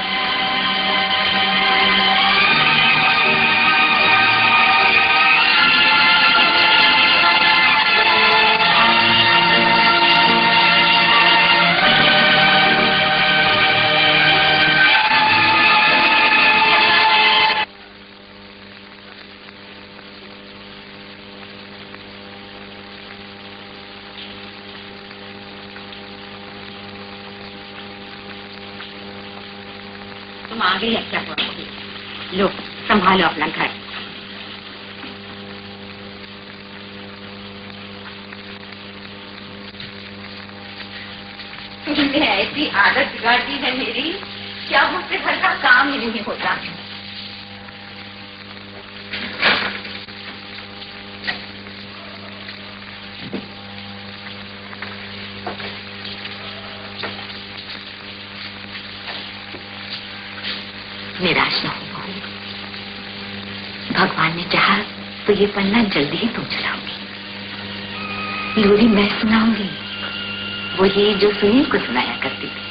आगे अच्छा लो, संभालो अपना घर। तुमने ऐसी आदत बिगाड़ दी है मेरी, क्या मुझसे घर का काम ही नहीं होता। निराश न हो, भगवान ने चाहा तो ये पन्ना जल्दी ही तुम चलाओगी। लोरी मैं सुनाऊंगी, वो ये जो सुनील को सुनाया करती थी।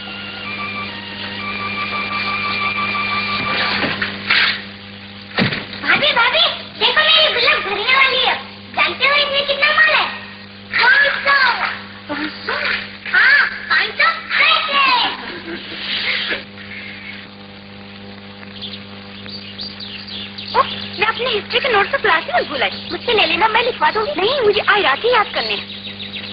भाभी भाभी देखो, मेरी गुलाब भरने वाली है। जानते हो इसमें कितना माल है? 500। हाँ, 500 पैसे। मैं अपने हिस्ट्री के नोट तो क्लास में भूल आई, मुझसे ले लेना, मैं लिखवा दूंगी। नहीं, मुझे आज रात ही याद करने हैं।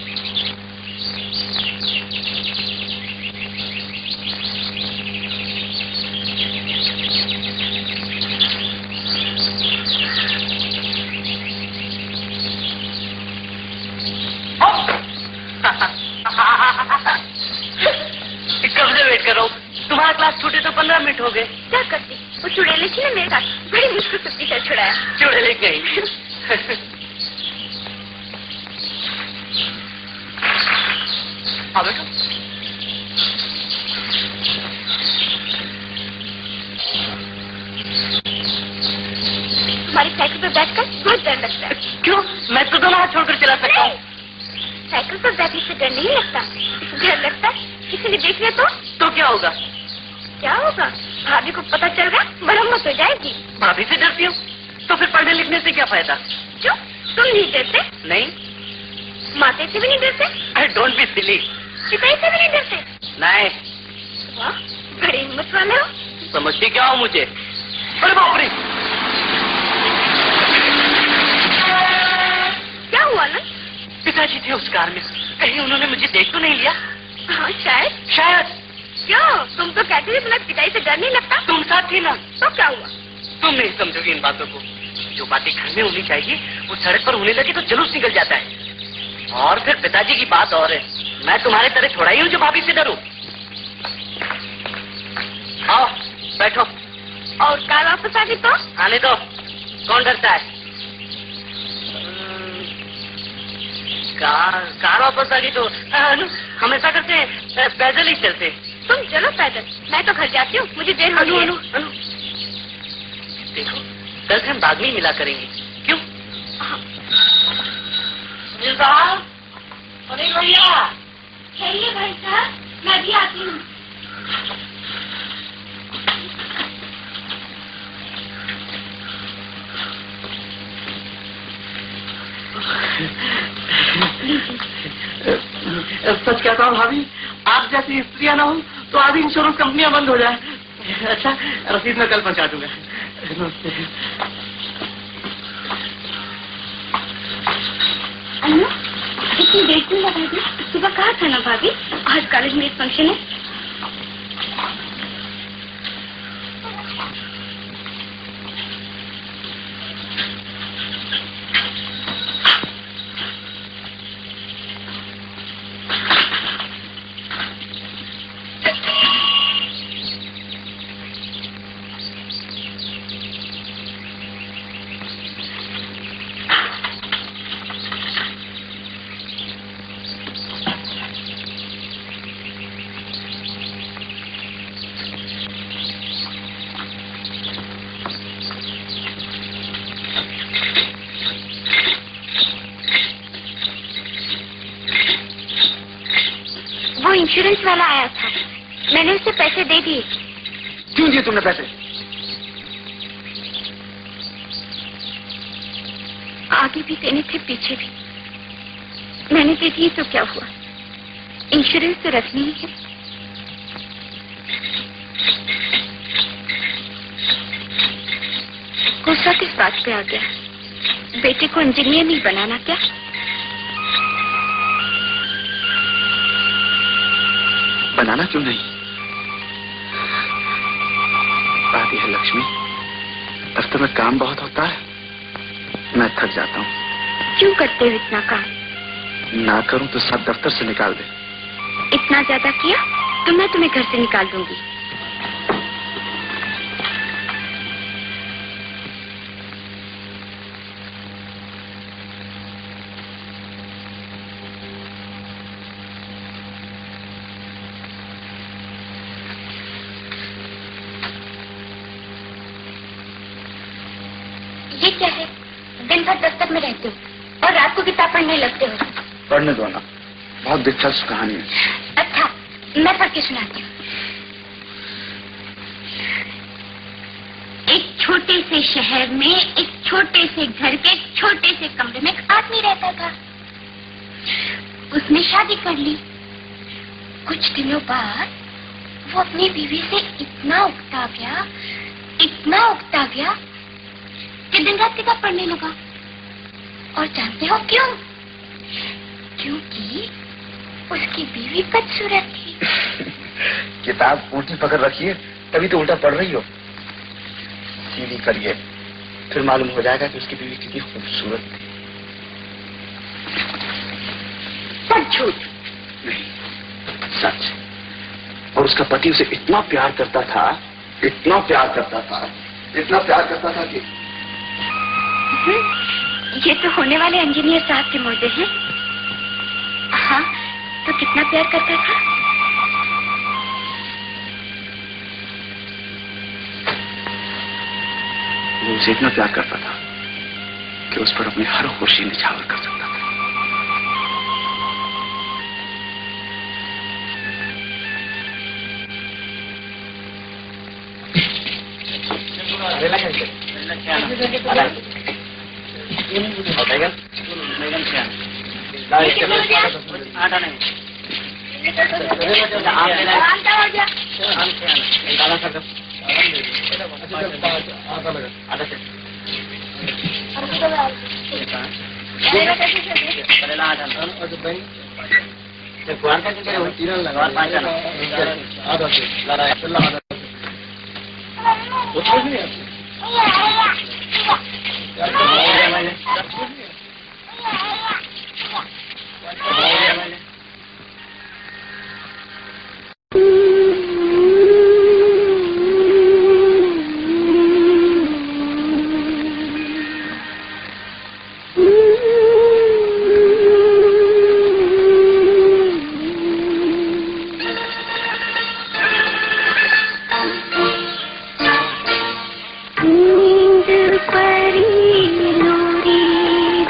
कब से वेट कर रहा हूँ? तुम्हारा क्लास छूटे तो 15 मिनट हो गए। क्या करती, वो चुड़ैले थी ना मेरे साथ, बड़ी मुश्किल से पीछा छुड़ाया। चुड़ैले गई। हाँ बेटो, हमारी साइकिल पर बैठकर बहुत डर लगता है। क्यों? मैं तो दोनों हाथ छोड़कर चला सकता हूँ। साइकिल पर बैठने से डर नहीं लगता, डर लगता है किसी ने देख लिया तो क्या होगा? क्या होगा? भाभी को पता चल गया, मरम्मत हो जाएगी। भाभी से डरती हो तो फिर पढ़ने लिखने से क्या फायदा? क्यों, तुम नहीं डरते? नहीं। माते से भी नहीं डरते? I don't be silly. पिताई से भी नहीं डरते? नहीं। वाह, बड़ी हिम्मत वाले हो। समझती क्या हो मुझे? अरे बाप रे, क्या हुआ ना? पिताजी थे उस कार में, कहीं उन्होंने मुझे देख तो नहीं लिया? हाँ शायद। शायद। क्यों, तुम तो कहते थे तुम्हें पिताई से डर नहीं लगता। तुम साथ थी ना, तो क्या हुआ? तुम नहीं समझोगी इन बातों को। जो बातें घर में होनी चाहिए वो सड़क पर होने लगी तो जुलूस निकल जाता है। और फिर पिताजी की बात और है, मैं तुम्हारे तरह थोड़ा ही हूँ जो भाभी से डरूं। आओ बैठो। और कार वापस आ गई तो? आने दो, कौन डरता है? कार वापस आ गई तो हम ऐसा करते हैं, पैदल ही चलते। तुम चलो पैदल, मैं तो घर जाती हूँ, मुझे देर हो रही है। देखो, कल से हम बाद में मिला करेंगे, क्यों? अनिल भैया। चलिए भाई साहब, मैं भी आती हूँ। सच कहता हूँ भाभी, आप जैसी स्त्रियाँ ना हो तो आधी इंश्योरेंस कंपनियां बंद हो जाए। अच्छा, रसीद मैं कल पहुँचा दूंगा। नमस्ते। अनु, इतनी देर क्यों लगा दी? सुबह कहा था ना भाभी, आज कॉलेज में एक फंक्शन है। इंश्योरेंस वाला आया था, मैंने उससे पैसे दे दिए। क्यों दिए तुमने पैसे? आगे भी देने थे, पीछे भी। मैंने दे दिए तो क्या हुआ, इंश्योरेंस तो रखनी ही है। गुस्सा किस बात पे आ गया? बेटे को इंजीनियर नहीं बनाना क्या? बनाना क्यों नहीं? बात यह है लक्ष्मी, दफ्तर में काम बहुत होता है, मैं थक जाता हूँ। क्यों करते हो इतना काम? ना करूं तो सब दफ्तर से निकाल दे। इतना ज्यादा किया तो मैं तुम्हें घर से निकाल दूंगी। ये क्या है? दिन भर दफ्तर में रहते हो और रात को किताब पढ़ने लगते हो। पढ़ने दो ना, बहुत दिलचस्प कहानी है। अच्छा, मैं पढ़ के सुनाती हूँ। एक छोटे से शहर में एक छोटे से घर के छोटे से कमरे में एक आदमी रहता था। उसने शादी कर ली। कुछ दिनों बाद वो अपनी बीवी से इतना उकता गया कि दिन रात किताब पढ़ने लगा। और जानते हो क्यों? क्योंकि उसकी बीवी बदसूरत थी। किताब उल्टी पकड़ रखिए, तभी तो उल्टा पढ़ रही हो। सीधी करिए, फिर मालूम हो जाएगा कि उसकी बीवी कितनी खूबसूरत थी। सब झूठ नहीं, सच। और उसका पति उसे इतना प्यार करता था कि ये तो होने वाले इंजीनियर साहब के मुर्दे हैं। हाँ, तो कितना प्यार करता था? वो उसे इतना प्यार करता था कि उस पर अपनी हर खुशी निछावर कर सकता था। नींद परी लोरी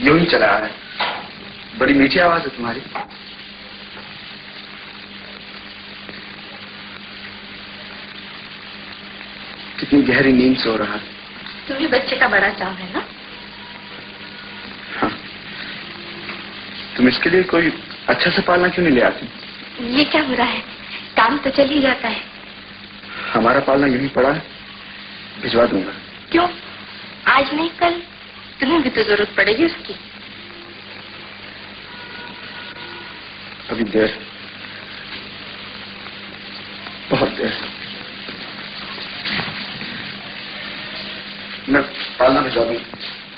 यूं ही चला आ रहा है। बड़ी मीठी आवाज है तुम्हारी। कितनी गहरी नींद सो रहा है। तुम्हें बच्चे का बड़ा चाव है ना? हाँ। तुम इसके लिए कोई अच्छा सा पालना क्यों नहीं ले आती? ये क्या बुरा है, काम तो चल ही जाता है। हमारा पालना यही पड़ा है, भिजवा दूंगा। क्यों? आज नहीं कल तुम्हें भी तो जरूरत पड़ेगी उसकी। अभी देर, बहुत देर। मैं पालना भिजवा दूंगा।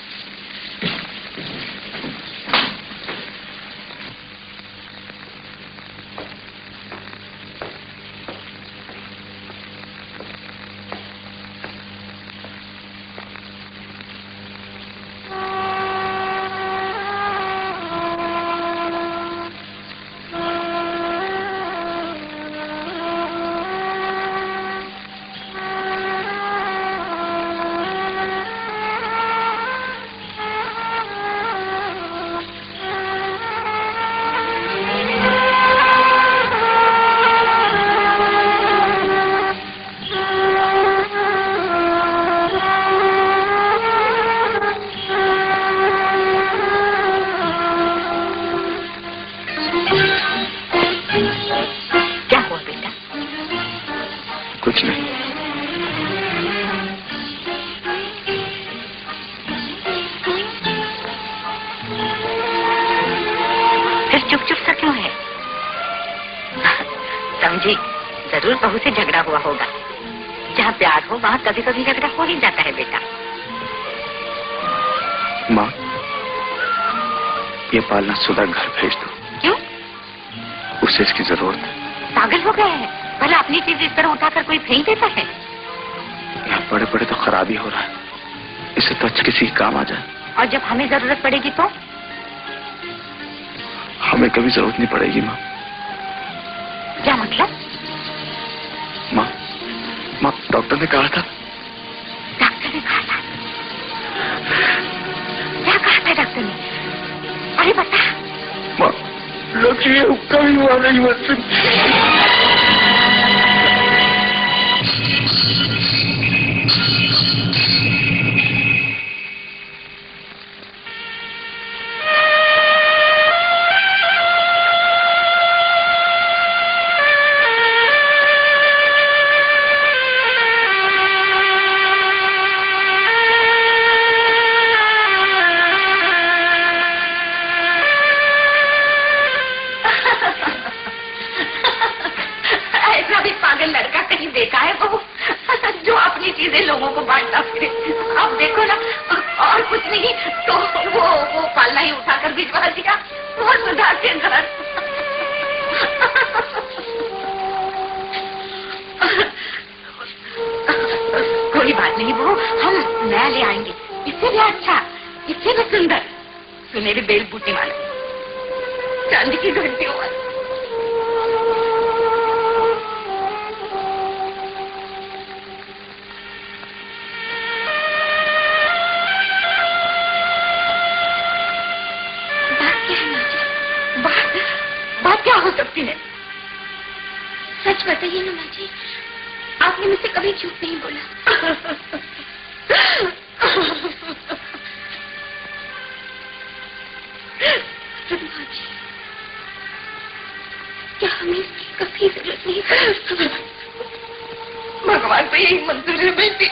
जरूर बहू से झगड़ा हुआ होगा। जहाँ प्यार हो वहाँ कभी कभी झगड़ा हो ही जाता है बेटा। माँ, ये पालना सुधा घर भेज दो। क्यों? उसे इसकी जरूरत है। पागल हो गया है? भला अपनी चीज इस तरह उठाकर कोई फेंक देता है? यहाँ पड़े पड़े तो खराबी हो रहा है, इसे तो अच्छा किसी काम आ जाए। और जब हमें जरूरत पड़ेगी तो? हमें कभी जरूरत नहीं पड़ेगी माँ। क्या मतलब? माँ, डॉक्टर ने कहा था। डॉक्टर ने कहा था? क्या कहा था डॉक्टर ने? अरे बता। माँ, लक्ष्मी कभी हुआ नहीं मुझसे। लोगों को बांटता फिरे। अब देखो ना, और कुछ नहीं तो वो पालना ही उठाकर भिजवा दिया वो सुधा के घर। कोई बात नहीं बहू, हम नया ले आएंगे, इससे भी अच्छा, इससे भी सुंदर, सुनहरी बेल बूटी वाला, चांदी की घंटियों वाला। बात क्या हो सकती है? सच बताइए ना माँ जी, आपने मुझसे कभी झूठ नहीं बोला। माँ जी, क्या हमें इसकी कभी जरूरत नहीं? भगवान को यही मंजूर है बेटी।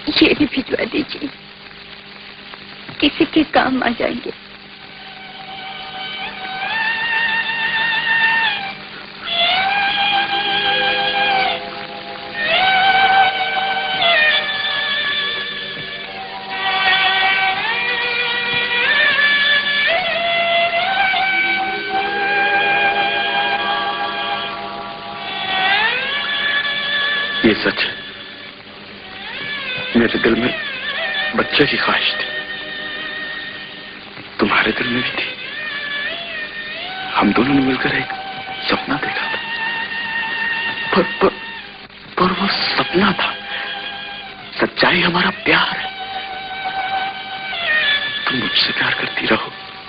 ये भी भिजवा दीजिए, किसी के काम आ जाएंगे। ये सच है, मेरे दिल में बच्चे की ख्वाहिश थी, तुम्हारे दिल में भी थी। हम दोनों ने मिलकर एक सपना देखा था, पर वो सपना था, सच्चाई हमारा प्यार है। तुम मुझसे प्यार करती रहो,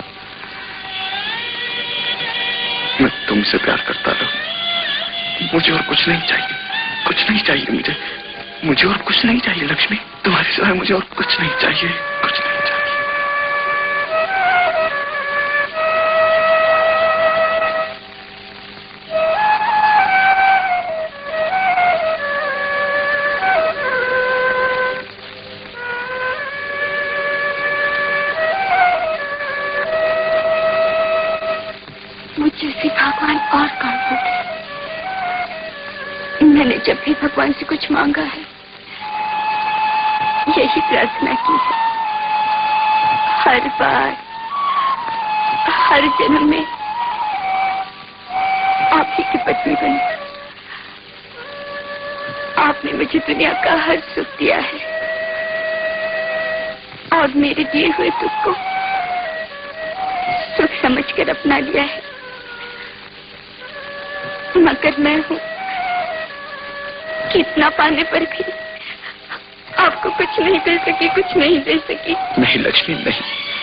मैं तुमसे प्यार करता रहूं। मुझे और कुछ नहीं चाहिए, कुछ नहीं चाहिए मुझे और कुछ नहीं चाहिए लक्ष्मी। तुम्हारे सिवाय मुझे और कुछ नहीं चाहिए, कुछ नहीं चाहिए। मुझे से भगवान और कौन होते? मैंने जब भी भगवान से कुछ मांगा है, यही प्रार्थना की है। हर बार, हर जन्म में आप ही की पत्नी बनी। आपने मुझे दुनिया का हर सुख दिया है और मेरे दिए हुए दुख को सुख समझकर अपना लिया है। मगर मैं हूँ कितना पाने पर भी आपको कुछ नहीं दे सकी, कुछ नहीं दे सकी। नहीं लक्ष्मी, नहीं।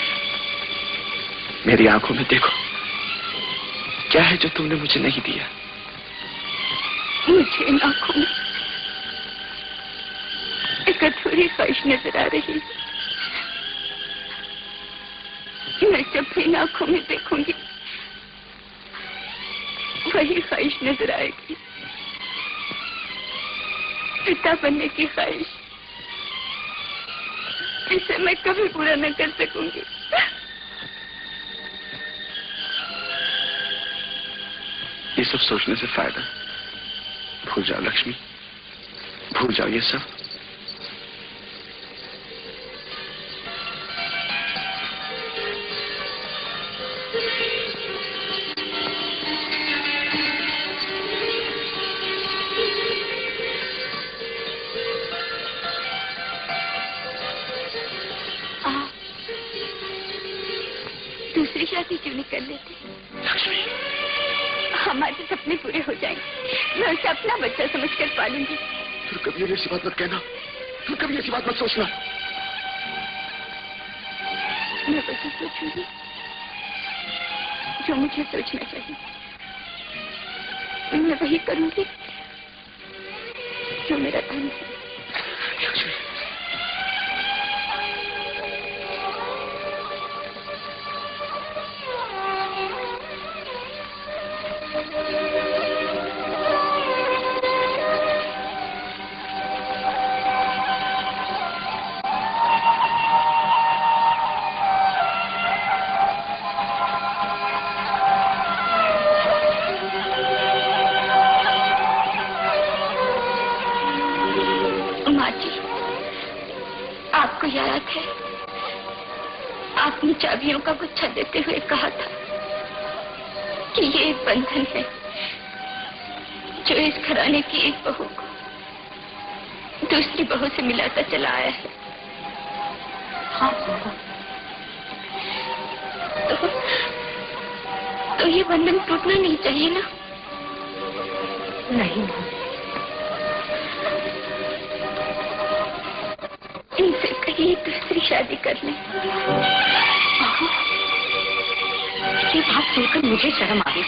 मेरी आंखों में देखो, क्या है जो तुमने मुझे नहीं दिया। मुझे इन आंखों में एक अधूरी ख्वाहिश नजर आ रही है। मैं जब भी इन आंखों में देखूंगी, वही ख्वाहिश नजर आएगी, पिता बनने की ख्वाहिश। इसे मैं कभी पूरा न कर सकूंगी। ये सब सोचने से फायदा, भूल जाओ लक्ष्मी, भूल जाओ ये सब। दूसरी शादी क्यों नहीं कर लेते? लक्ष्मी, हमारे सपने पूरे हो जाएंगे। मैं उसे अपना बच्चा समझकर पालूंगी। फिर कभी ऐसी बात मत कहना, फिर कभी ऐसी बात मत सोचना। मैं वही सोचूंगी जो मुझे सोचना चाहिए। मैं वही करूंगी जो मेरा धर्म है। लक्ष्मी, आपको याद है, आपने चाबियों का गुच्छा देते हुए कहा था कि ये एक बंधन है जो इस घराने की एक बहू को दूसरी बहू से मिलाता चला आया है। हाँ, तो ये बंधन टूटना नहीं चाहिए ना? नहीं, इनसे कहीं दूसरी शादी कर लें। ये बात सुनकर मुझे शर्म आ गई।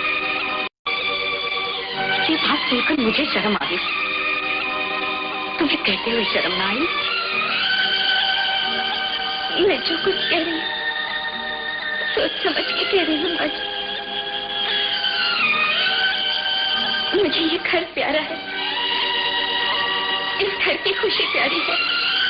ये बात सुनकर मुझे शर्म आ गई। तुम्हें कहते हुए शर्म ना आई? मैं जो कुछ कह रही हूँ सोच समझ के कह रही हूँ माँ जी। मुझे ये घर प्यारा है, इस घर की खुशी प्यारी है।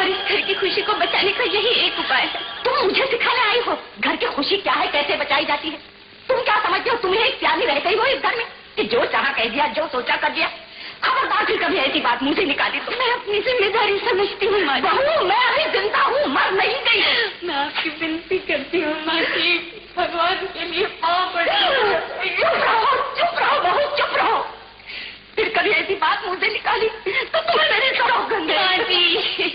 और इस घर की खुशी को बचाने का यही एक उपाय है। तुम मुझे सिखाने आई हो घर की खुशी क्या है, कैसे बचाई जाती है? तुम क्या समझते हो तुम्हें एक प्यारी रह गई हो इस घर में कि जो चाहा कह दिया, जो सोचा कर दिया? खबरदार फिर कभी ऐसी बात मुझे निकाली तो। मैं अपनी जिम्मेदारी समझती हूँ माँ जी। मैं अभी जिंदा हूँ, मर नहीं गई। मैं आपकी विनती करती हूँ माँ जी, भगवान के लिए पाँव पड़ती हूँ। चुप रहो बहू, चुप रहो। फिर कभी ऐसी बात मुझे निकाली तो तुम्हें मेरे सरों गंगे। माँ जी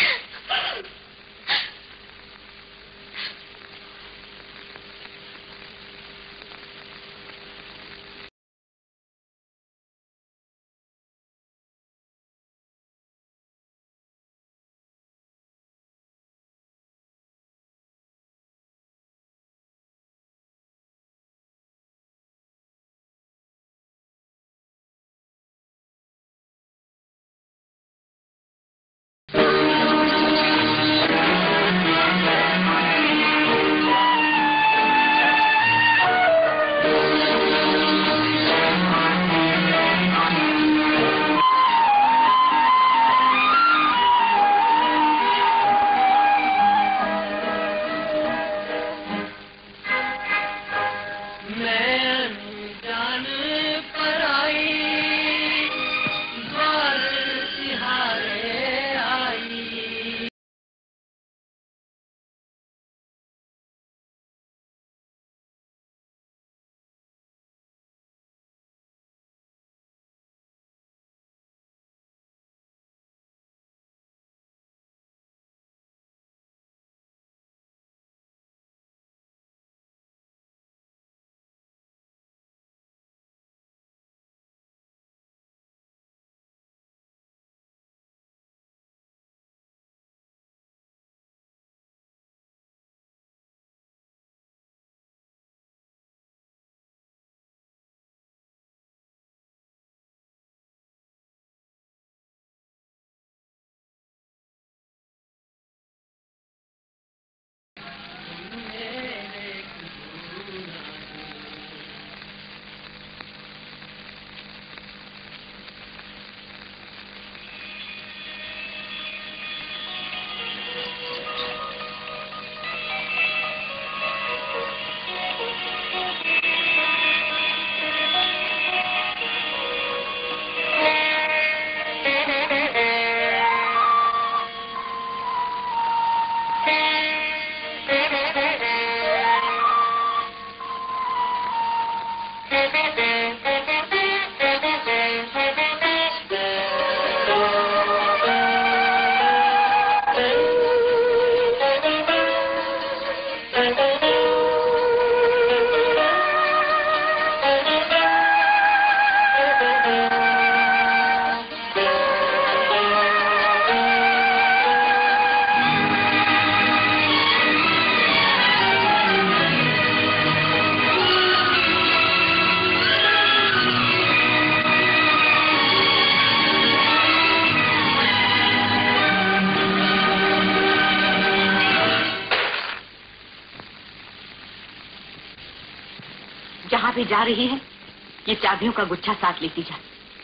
भी जा रही है, ये चाबियों का गुच्छा साथ लेती जा।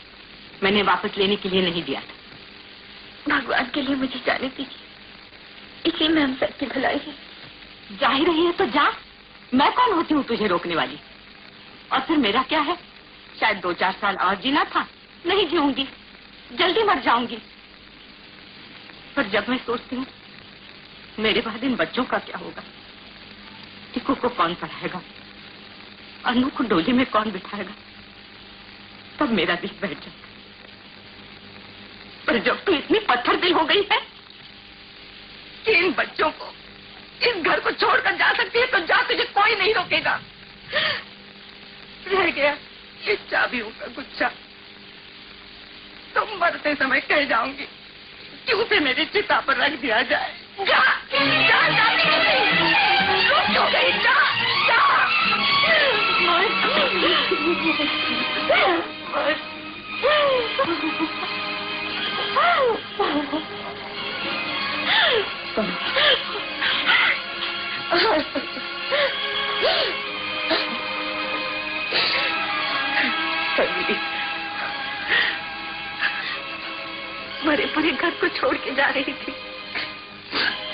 मैंने वापस लेने के लिए नहीं दिया था। भगवान के लिए मुझे जाने दीजिए, इसी में हम सबकी भलाई है। जा ही रही है तो जा, मैं कौन होती हूँ तुझे रोकने वाली? और फिर मेरा क्या है? शायद 2-4 साल और जीना था, नहीं जीऊंगी, जल्दी मर जाऊंगी। पर जब मैं सोचती हूँ मेरे बाद इन बच्चों का क्या होगा, टिकू को कौन पढ़ाएगा, अनु को डोली में कौन बिठाएगा, तब मेरा दिल बैठ जाता। पर जब तू इतनी पत्थर दिल हो गई है कि इन बच्चों को इस घर को छोड़कर जा सकती है, तो जा, तुझे कोई नहीं रोकेगा। रह गया ये चाबियों का गुच्छा, तुम मरते समय कह जाऊंगी कि उसे मेरी चिता पर रख दिया जाए। जा जा जा, रुक क्यों गई? जा जा। मरे पूरे घर को छोड़ के जा रही थी,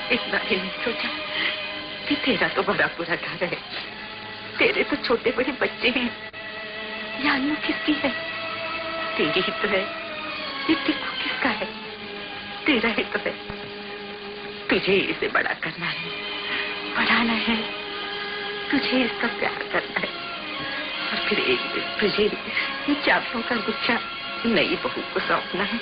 इतना भी नहीं सोचा कि तेरा तो बड़ा बुरा घर है। तेरे तो छोटे बड़े बच्चे हैं। यानू किसकी है? तेरी ही तो है। ये टिक्कू किसका है? तेरा ही तो है। तुझे इसे बड़ा करना है, पढ़ाना है, तुझे इसका प्यार करना है और फिर एक दिन तुझे ये चावलों का गुच्छा नई बहू को सौंपना है।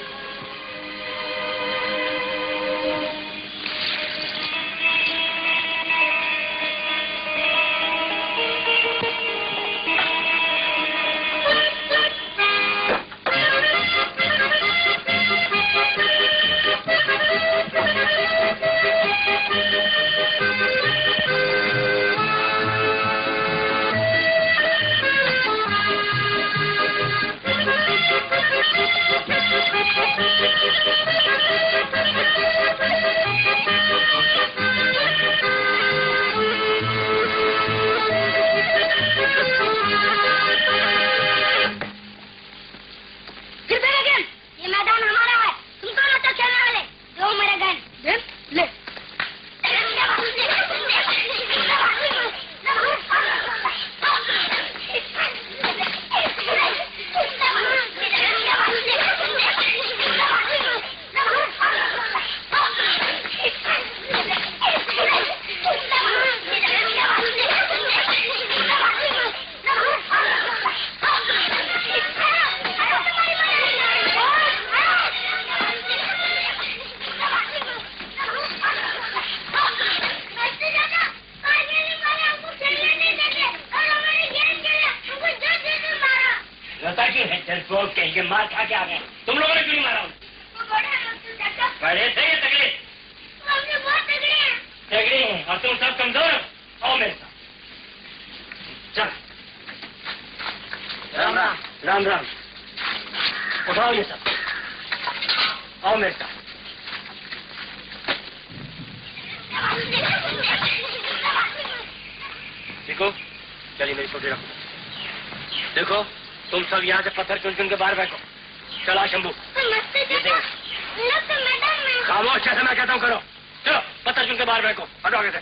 मार खा के आ गए। तुम लोगों ने क्यों नहीं मारा? बड़े थे ये तगड़े, तगड़े हैं और तुम सब कमजोर हो। आओ मेरे साथ। चल राम राम राम राम। उठाओ ये सब, आओ मेरे साथ। देखो चलिए मेरी फोटो रखो। देखो तुम सब यहाँ से पत्थर चुन चुन के बाहर बैठो। चला शंभू खामोश, जैसे मैं कहता हूँ करो। चलो पत्थर चुन के बाहर बैठो। हटो आगे से।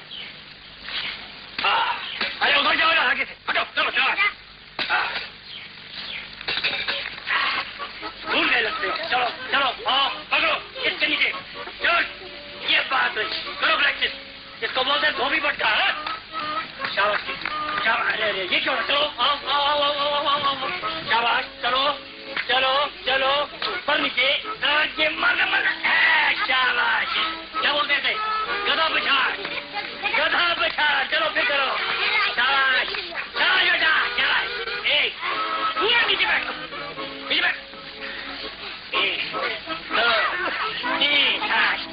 अरे उधर जाओ ना, आगे से हटो। चलो चलो भूल गए लगते हो। चलो चलो आओ पकड़ो इसके नीचे। चलो ये बात है, करो प्रैक्टिस। इसको बोलते हैं धोबी पटका। शाबाश शाबाश। अरे ये क्यों? चलो आओ आओ आओ आओ आओ आओ। शाबाश चलो चलो चलो ऊपर नीचे। ये मारना मारना। शाबाश। क्या बोलते थे? गधा पछाड़, गधा पछाड़। चलो फिर करो। शाबाश शाबाश बेटा शाबाश। एक नीचे बैठो, नीचे बैठ। एक दो तीन।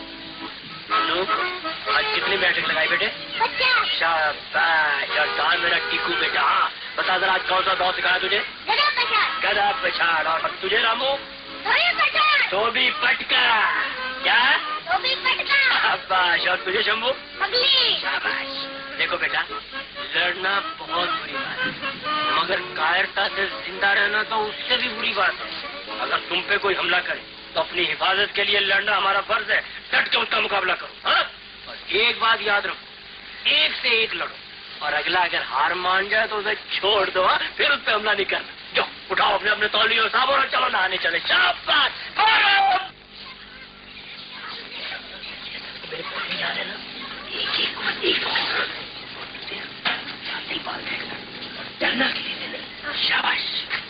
आज कितनी बैठक लगाई बेटे? शाबाश। और कौन मेरा टीकू बेटा? हाँ बता जरा आज कौन सा दौर सिखाया तुझे? गधा पछाड़। और तुझे रामू? धोबी पटका। क्या? धोबी पटका। शाबाश। और तुझे शंभू? शाबाश। देखो बेटा लड़ना बहुत बुरी बात है, मगर कायरता से जिंदा रहना तो उससे भी बुरी बात है। अगर तुम पे कोई हमला करे तो अपनी हिफाजत के लिए लड़ना हमारा फर्ज है। डट के उसका मुकाबला करो। हाँ? और एक बात याद रखो, एक से एक लड़ो और अगला अगर हार मान जाए तो उसे छोड़ दो। फिर उस पर हमला नहीं करना। जो उठाओ अपने अपने तौलियों साबुन और चलो नहाने चले। शाबाश। डरना के लिए नहीं। शाबाश।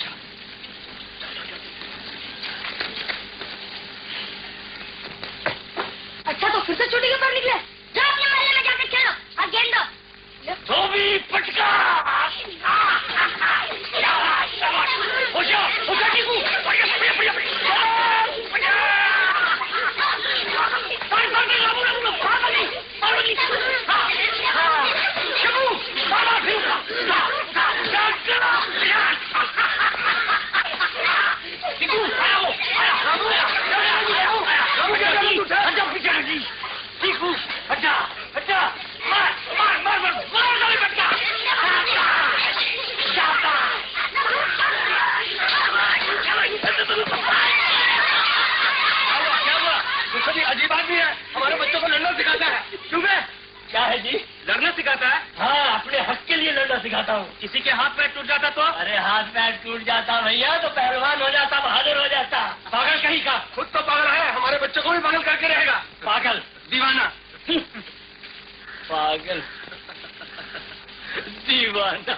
अच्छा तो फिर से चोटी के ऊपर निकले। जाओ अपने मोहल्ले में जाकर खेलो और गेंद दो। धोबी पटका। शाबाश शाबाश। हो जा टीकू। हटा हटा मार मार मार मार मार बटका। क्या हुआ? कभी अजीब आदमी है, हमारे बच्चों को लड़ना सिखाता है। है जी? लड़ना सिखाता है? हाँ, अपने हक के लिए लड़ना सिखाता हूँ। किसी के हाथ पैर टूट जाता तो? अरे हाथ पैर टूट जाता भैया तो पहलवान हो जाता, बहादुर हो जाता। पागल कहीं का, खुद तो पागल है, हमारे बच्चों को भी पागल करके रहेगा। पागल, दीवाना। पागल, दीवाना।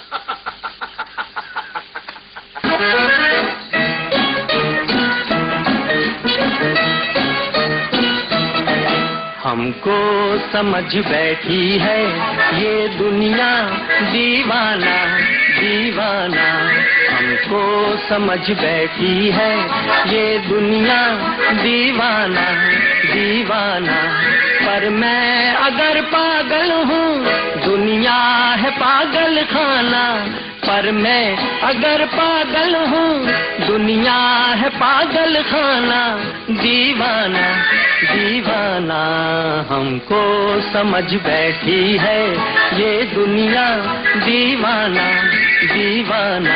हमको समझ बैठी है ये दुनिया दीवाना दीवाना। हमको समझ बैठी है ये दुनिया दीवाना दीवाना। पर मैं अगर पागल हूँ दुनिया है पागल खाना। पर मैं अगर पागल हूँ दुनिया है पागल खाना। दीवाना दीवाना हमको समझ बैठी है ये दुनिया दीवाना दीवाना।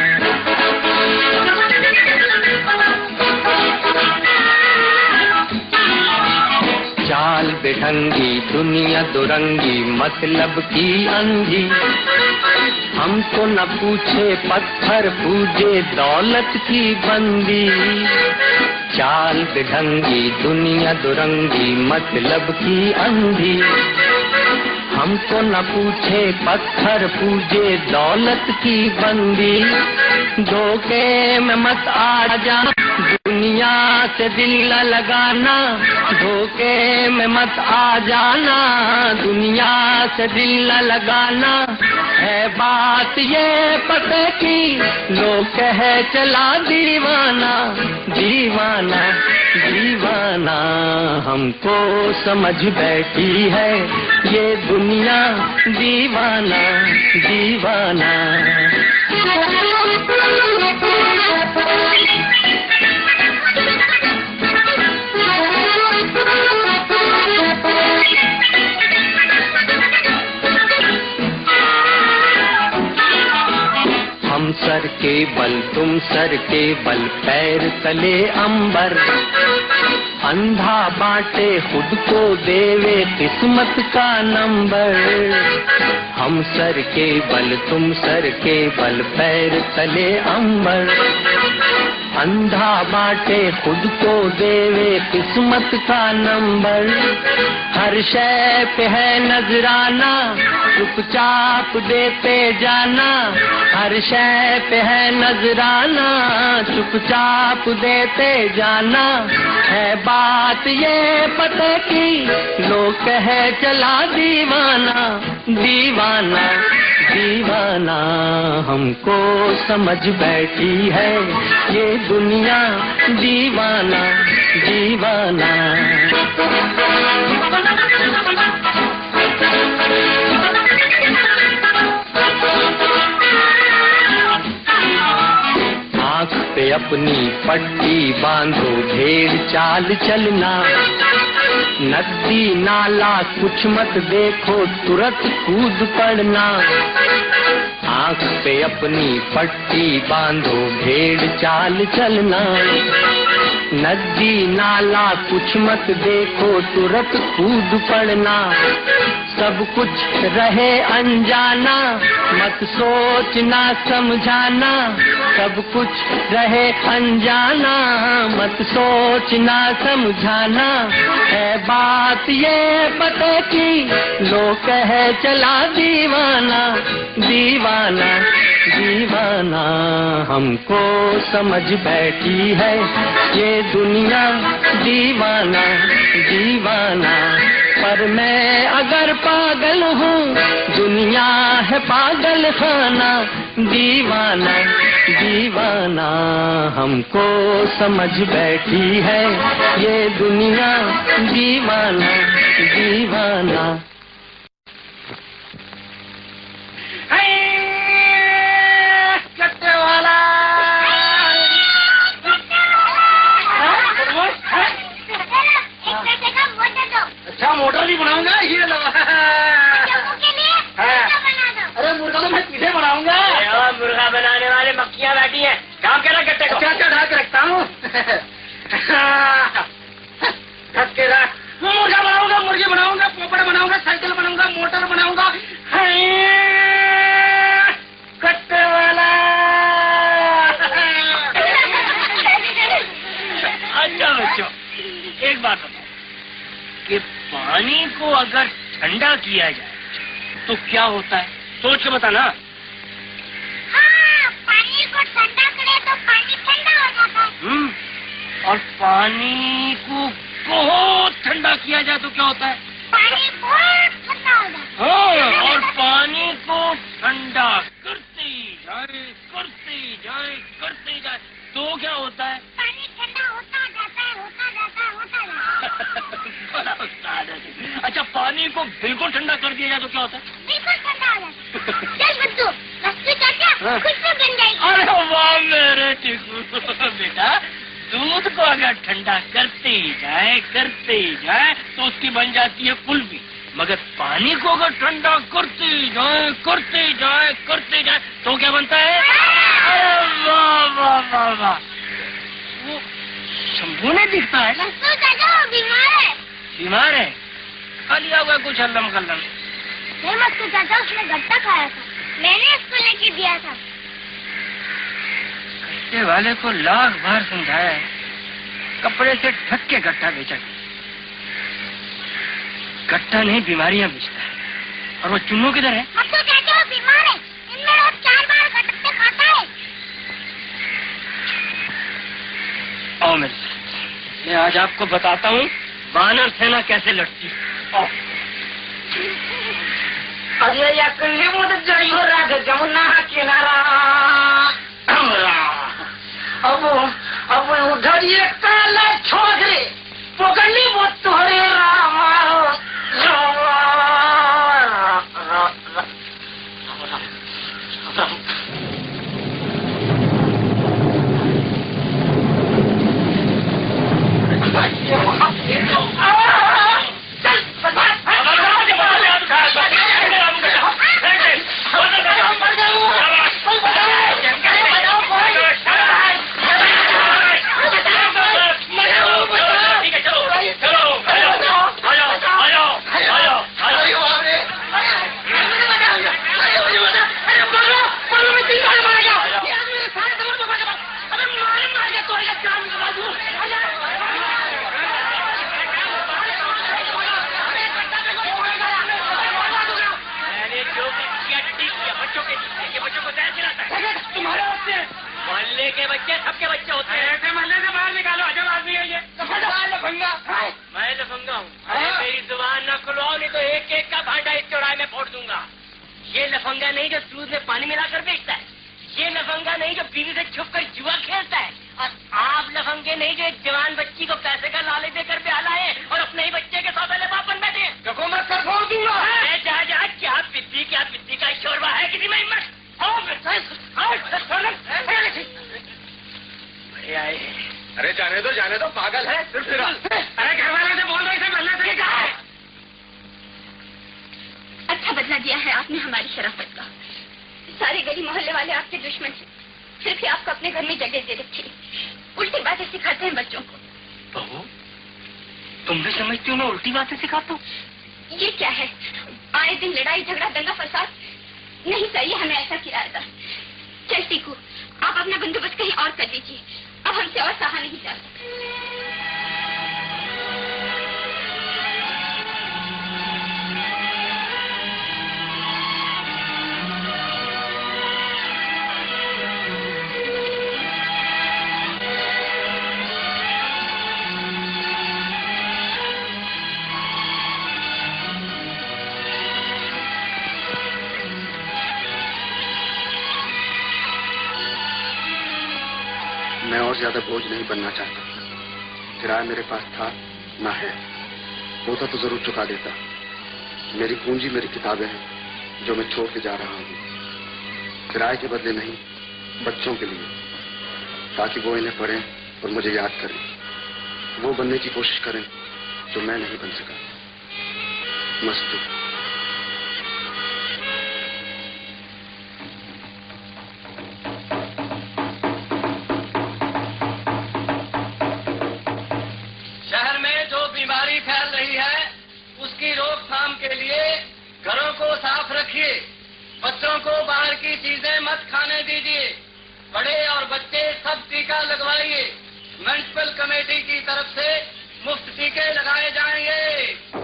चाल बेढंगी दुनिया दुरंगी मतलब की अंधी। हमको न पूछे पत्थर पूजे दौलत की बंदी। चाल बेढंगी दुनिया दुरंगी मतलब की अंधी। हमको न पूछे पत्थर पूजे दौलत की बंदी। धोखे में मत आ जा दुनिया से दिल न लगाना। धोखे में मत आ जाना दुनिया से दिल न लगाना। है बात ये पते की लोग कह चला दीवाना दीवाना दीवाना। हमको समझ बैठी है ये दुनिया दीवाना दीवाना। हम सर के बल तुम सर के बल पैर तले अंबर। अंधा बांटे खुद को देवे किस्मत का नंबर। हम सर के बल तुम सर के बल पैर तले अंबर। अंधा बांटे खुद को देवे किस्मत का नंबर। हर शय पे है नजराना चुपचाप देते जाना। हर शय पे है नजराना चुपचाप देते जाना। है बात ये पता की लोग कह चला दीवाना दीवाना दीवाना। हमको समझ बैठी है ये दुनिया दीवाना दीवाना। आँख पे अपनी पट्टी बांधो ढेर चाल चलना। नदी नाला कुछ मत देखो तुरंत कूद पड़ना। आँख पे अपनी पट्टी बांधो ढेर चाल चलना। नदी नाला कुछ मत देखो तुरंत कूद पड़ना। सब कुछ रहे अनजाना मत सोचना समझाना। सब कुछ रहे अनजाना मत सोचना समझाना। है बात ये पता की लोग कह चला दीवाना दीवाना दीवाना। हमको समझ बैठी है ये दुनिया दीवाना दीवाना। पर मैं अगर पागल हूँ दुनिया है पागल खाना। दीवाना दीवाना हमको समझ बैठी है ये दुनिया दीवाना दीवाना। कट्टे वाला अच्छा मोटर भी बनाऊंगा ये लो। अरे मुर्गा तो मैं पीछे बनाऊंगा। मुर्गा बनाने वाले मक्खियाँ बैठी हैं। काम कर रहा गट्टे को। क्या ढाक के रखता हूँ। ढक के रख। मुर्गा बनाऊंगा मुर्गी बनाऊंगा पोपड़ बनाऊंगा मोटर बनाऊंगा। कट्टे वाला। अच्छा बच्चों, एक बात बताओ कि पानी को अगर ठंडा किया जाए तो क्या होता है? सोच के बताना। हाँ, पानी को ठंडा करे तो पानी ठंडा हो जाता है। और पानी को बहुत ठंडा किया जाए तो क्या होता है? पानी बहुत ठंडा हो जाता है। हाँ, और पानी को ठंडा करते जाए तो क्या होता है? पानी ठंडा होता जाता है। बड़ा उस्ताद है। अच्छा, पानी को बिल्कुल ठंडा कर दिया जाए तो क्या होता है? बिल्कुल ठंडा हो जाता है। चल बुद्धू, मस्ती चाचा, खुशबू बन जाएगी। अरे वाह मेरे टिकू बेटा, दूध को अगर ठंडा करते जाए तो उसकी बन जाती है कुल्फी, मगर पानी को अगर ठंडा करते जाए तो क्या बनता है? अरे वाह वाह वाह वाह, वो शंभू ने दिखता है ना? तो चाचा वो बीमार है? खा लिया हुआ कुछ हल्लम खल्लम? नहीं मस्ती चाचा, उसने गट्टा खाया था, मैंने उसको लेके दिया था। गट्टे वाले को लाख बार समझाया है, कपड़े से ढक के गट्टा बेचा। गट्टा नहीं, बीमारियां बेचता है। और वो चुन्नू किधर है? मस्ती चाचा वो बीमार है, इनमें रोज 4 बार गट्टे खाता है। आओ मेरे साथ, मैं आज आपको बताता हूँ वानर सेना कैसे लड़ती है। अरे या कल्ली मुझे जड़ी हो रहा है जमुना किनारा। अब उधर ये काला छोकरे पकड़नी वो तोड़े रामा। मोहल्ले के बच्चे सबके बच्चे होते हैं। ऐसे मोहल्ले से बाहर निकालो, अजब आदमी है ये। मैं लफंगा हूँ। मेरी जुबान न खुलवाओ नहीं तो एक एक का भांडा इस चौराहे में फोड़ दूंगा। ये लफंगा नहीं जो दूध में पानी मिलाकर बेचता है, ये लफंगा नहीं जो बीवी से छुप कर जुआ खेलता है, और आप लफंगे नहीं जो एक जवान बच्ची को पैसे का लालच देकर ब्याह लाए और अपने ही बच्चे के सौदे बाप बन बैठे। देखो मैं कर फोड़ दूंगा। जहाँ क्या बिद्दी का शोरबा है किसी में हिम्मत? आए। अरे जाने दो पागल है सिर्फ। अरे घर वाले से बोल रहे थे मिलने से क्या है? अच्छा बदला दिया है आपने हमारी शराफत का। सारे गली मोहल्ले वाले आपके दुश्मन थे, फिर भी आपको अपने घर में जगह दे रखी। उल्टी बातें सिखाते हैं बच्चों को। बहू, तुम भी समझती हो मैं उल्टी बातें सिखाता हूँ? ये क्या है? आए दिन लड़ाई झगड़ा दंगा फसाद नहीं चाहिए हमें ऐसा किराएदार। चल टीकू, आप अपना बंदोबस्त कहीं और कर लीजिए, अब हमसे और सहा नहीं जा सकता। मैं और ज्यादा बोझ नहीं बनना चाहता। किराया मेरे पास था ना है, होता तो जरूर चुका देता। मेरी पूंजी मेरी किताबें हैं जो मैं छोड़ के जा रहा हूँ। किराए के बदले नहीं, बच्चों के लिए, ताकि वो इन्हें पढ़ें और मुझे याद करें, वो बनने की कोशिश करें जो मैं नहीं बन सका। मस्ती। शहर में जो बीमारी फैल रही है उसकी रोकथाम के लिए घरों को साफ रखिए, बच्चों को बाहर की चीजें मत खाने दीजिए, बड़े और बच्चे सब टीका लगवाइए। म्युनिसिपल कमेटी की तरफ से मुफ्त टीके लगाए जाएंगे।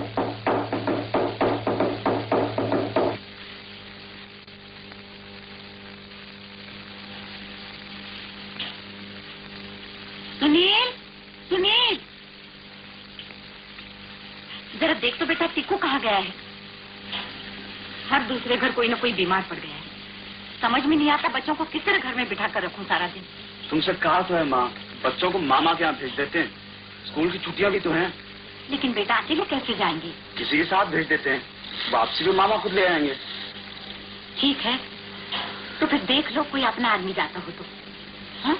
सुनील, सुनील, जरा देख तो बेटा टिक्कू कहाँ गया है। हर दूसरे घर कोई न कोई बीमार पड़ गया है। समझ में नहीं आता बच्चों को किस तरह घर में बिठा कर रखूं सारा दिन। तुमसे कहा तो है माँ, बच्चों को मामा के यहाँ भेज देते हैं, स्कूल की छुट्टियाँ भी तो हैं। लेकिन बेटा अकेले कैसे जाएंगे? किसी के साथ भेज देते हैं, वापसी में मामा खुद ले आएंगे। ठीक है, तो फिर देख लो कोई अपना आदमी जाता हो तो। हाँ?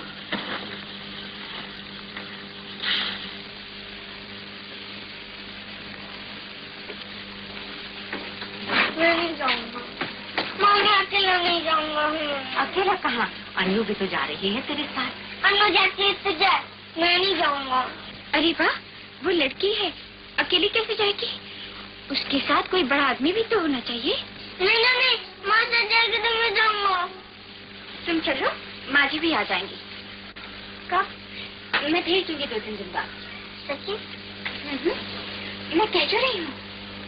मैं नहीं जाऊंगा, मैं अकेला नहीं जाऊंगा। अकेला कहाँ? अनु भी तो जा रही है तेरे साथ। अनु जाती है तो जाए, मैं नहीं जाऊंगा। अरे वाह, वो लड़की है, अकेली कैसे जाएगी? उसके साथ कोई बड़ा आदमी भी तो होना चाहिए। नहीं नहीं नहीं, माँ चल जाएगी तो मैं जाऊंगा। तुम चलो, माँ जी भी आ जाएंगी। कब? मैं भेज दूंगी 2-3 दिन बाद। सच्ची? मैं कह जो रही हूँ।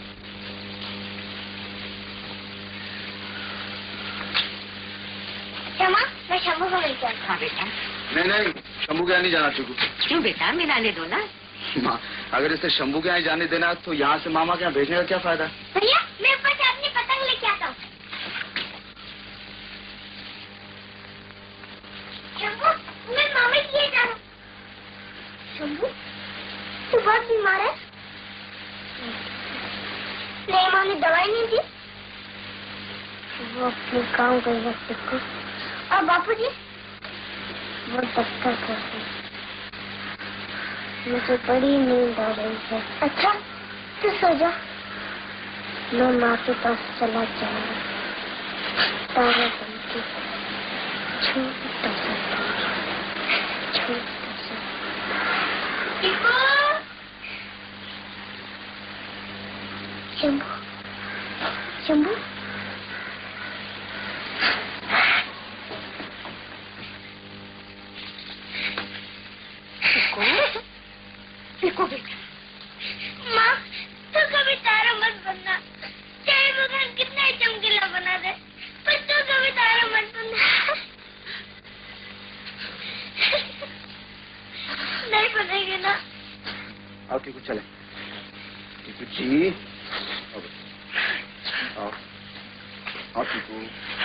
माँ, मैं शंभू को मिलकर। हाँ बेटा। नहीं, शंभू के यहाँ नहीं जाना चाहिए। क्यों बेटा, मिलाने दो ना। माँ, अगर इसे शंभू के यहाँ जाने देना तो यहाँ से मामा के यहाँ भेजने का क्या फायदा? भैया, मैं ऊपर से अपनी पतंग लेके आता हूँ। शंभू, मैं मामा के यहाँ जा रहा हूँ। शंभू, तू बहुत बीमार है? नहीं, माँ ने दवाई नहीं दी। वो अपने गाँव गई है को। और बापूजी? वो दफ्तर गए। मुझे बड़ी नींद आ रही है। अच्छा, तो सो जा। मैं माँ के पास चला जाऊंगा। तारा बनती छोटा सा छोटा सा। शंभू, शंभू, देखो बेटा। माँ, तू कभी तारा मत बनना, चाहे भगवान कितना ही चमकीला बना दे, पर तू कभी तारा मत बनना। नहीं बनेगी ना? आओ टीकू चले। टीकू जी, आओ, आओ टीकू।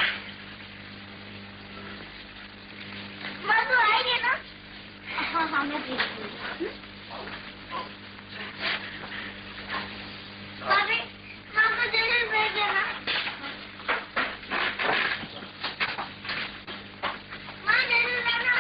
माँ, तू आएगी ना? हाँ हाँ, मैं देखती हूँ। भाभी, माँ को जरूर भेज देना। माँ जरूर आना।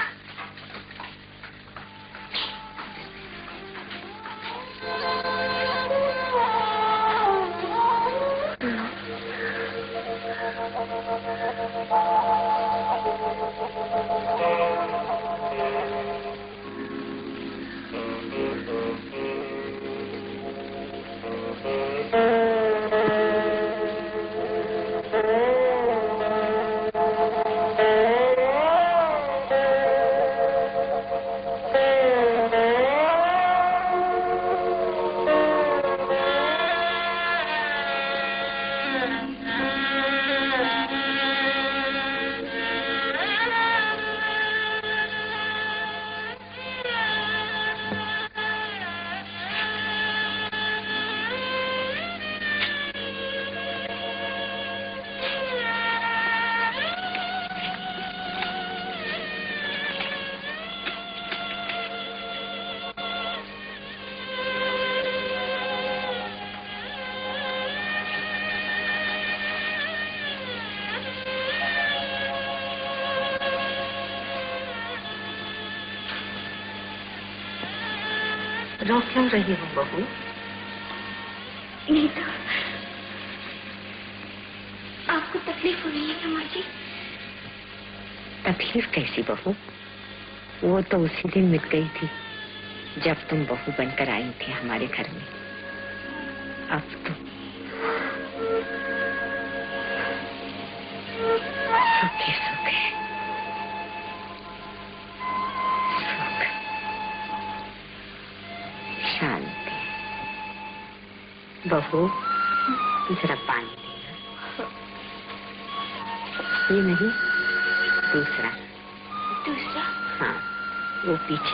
रो क्यों रही हो बहू? नहीं तो आपको तकलीफ हो रही है ना माँ जी? तकलीफ कैसी बहू? वो तो उसी दिन मिट गई थी जब तुम बहू बनकर आई थी हमारे घर में। अब तो सुखे सुखे सुख शांति। बहू जरा पानी देना। ये नहीं, दूसरा। दूसरा? हाँ, वो पीछे।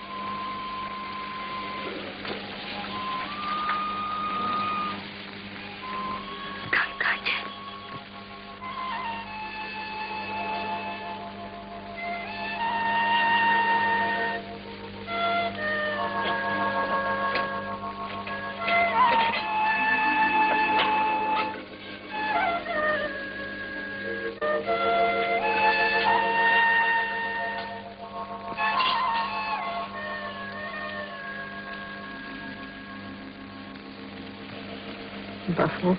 बहू,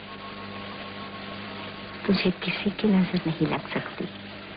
तुझे किसी की नजर नहीं लग सकती।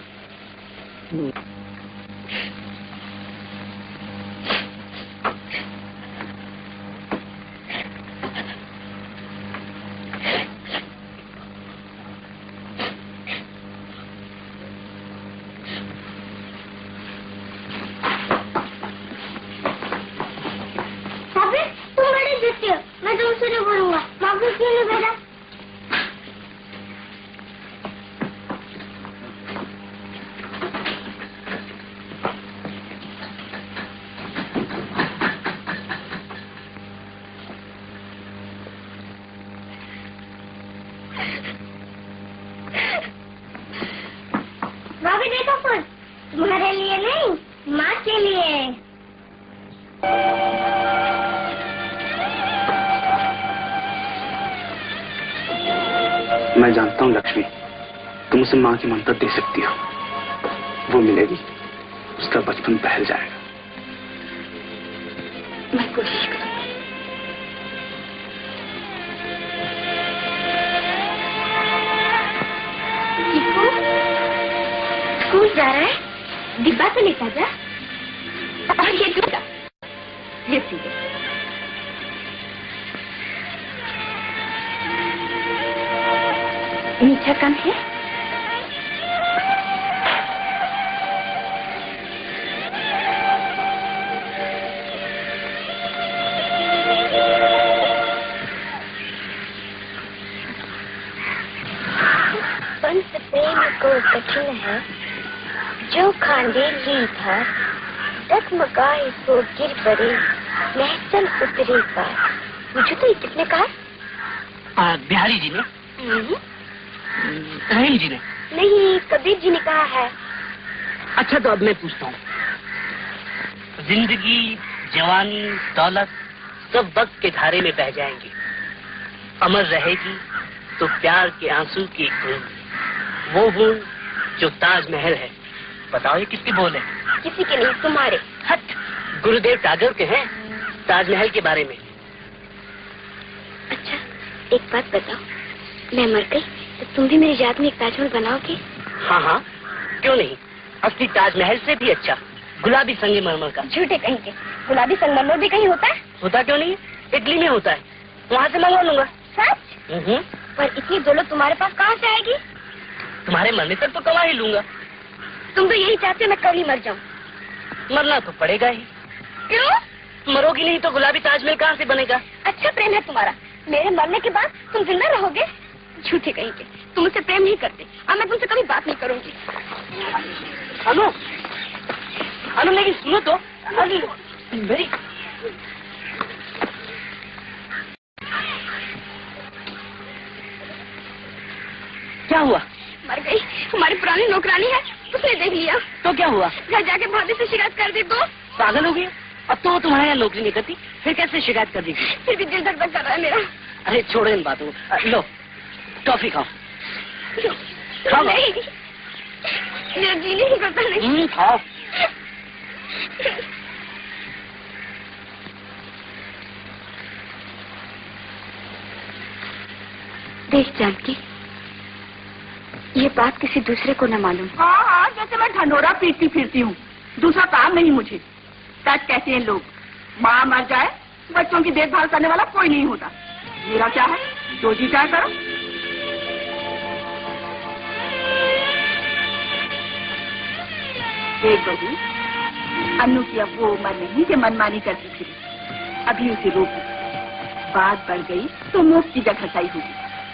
तुम्हारे लिए नहीं, माँ के लिए। मैं जानता हूँ लक्ष्मी, तुम उसे माँ की ममता दे सकती हो। वो मिलेगी, उसका बचपन बहल जाएगा। मैं कोशिश करूंगी। स्कूल जा रहा है, डिब्बा तो लेता जा। और ये दूसरा, ये सीधे। मीठा कम है? पंत प्रेम को कठिन है, जो खांडे ली था, डगमगाए सो गिर पड़े, महचल उतरे पार। मुझे तो किसने कहा? बिहारी जी ने? रहीम जी ने? नहीं, कबीर जी ने कहा है। अच्छा, तो अब मैं पूछता हूँ। जिंदगी, जवानी, दौलत सब वक्त के धारे में बह जाएंगी। अमर रहेगी तो प्यार के आंसू की एक बूंद, वो बूंद जो ताजमहल है। बताओ ये किसके बोल है? किसी के नहीं, तुम्हारे। हट, गुरुदेव टागोर के हैं ताजमहल के बारे में। अच्छा, एक बात बताओ, मैं मर गई तो तुम भी मेरी याद में एक ताजमहल बनाओगे? हाँ हाँ, क्यों नहीं। असली ताजमहल से भी अच्छा गुलाबी संगमरमर का। झूठे कहीं के, गुलाबी संगमरमर भी कहीं होता है? होता क्यों नहीं, इटली में होता है, वहाँ से मंगवा लूंगा। सच? पर इतनी दौलत तुम्हारे पास कहाँ से आएगी? तुम्हारे मरने तक तो कमा ही लूंगा। तुम तो यही चाहते मैं कल ही मर जाऊँ। मरना तो पड़ेगा ही। क्यों? मरोगी नहीं तो गुलाबी ताजमहल कहाँ से बनेगा? अच्छा प्रेम है तुम्हारा, मेरे मरने के बाद तुम जिंदा रहोगे? झूठे कहीं के, तुम मुझसे प्रेम नहीं करते। अब मैं तुमसे कभी बात नहीं करूंगी। अनु, अनु मेरी सुनो तो। मेरी क्या हुआ? मर गई। हमारी पुरानी नौकरानी है, उसने देख लिया। तो क्या हुआ? घर जाके भाभी से शिकायत कर दी तो। पागल हो गई? अब तो वो तुम्हारे यहाँ नौकरी नहीं करती, फिर कैसे शिकायत कर देगी? फिर भी दिल धक धक कर रहा है मेरा। अरे छोड़ो इन बातों को, लो टॉफी खाओ। खाओ। नहीं, मेरा जी नहीं करता। नहीं खाओ। देख जानकी, ये बात किसी दूसरे को न मालूम। हाँ हाँ, जैसे मैं ढंढोरा पीटती फिरती हूँ, दूसरा काम नहीं मुझे। सच कहते हैं लोग, माँ मर जाए बच्चों की देखभाल करने वाला कोई नहीं होता। मेरा क्या है, जो जी चाहे करो। देख बहू, अन्नू की अब वो उम्र नहीं कि मनमानी करती थी। अभी उसे रोको, बात बढ़ गई तो मुंह की जगह खसाई होगी।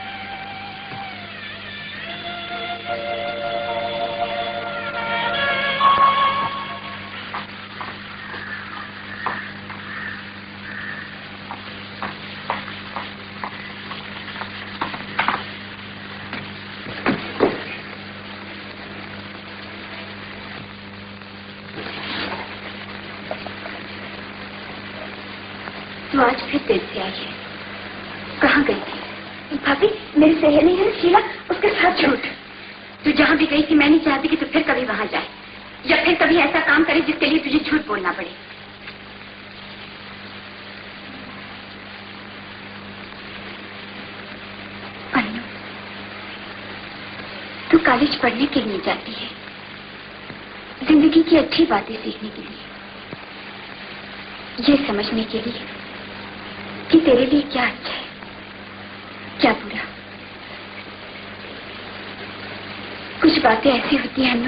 तो आज फिर देर से आई है। कहाँ गई थी? भाभी, मेरी सहेली है शीला, उसके साथ झूठ। तू जहाँ भी गई थी मैं नहीं चाहती कि तू फिर कभी वहाँ जाए या फिर कभी ऐसा काम करे जिसके लिए तुझे झूठ बोलना पड़े। अन्नू, तू कॉलेज पढ़ने के लिए जाती है, जिंदगी की अच्छी बातें सीखने के लिए, ये समझने के लिए कि तेरे लिए क्या अच्छा है, क्या बुरा। कुछ बातें ऐसी होती हैं अन्नू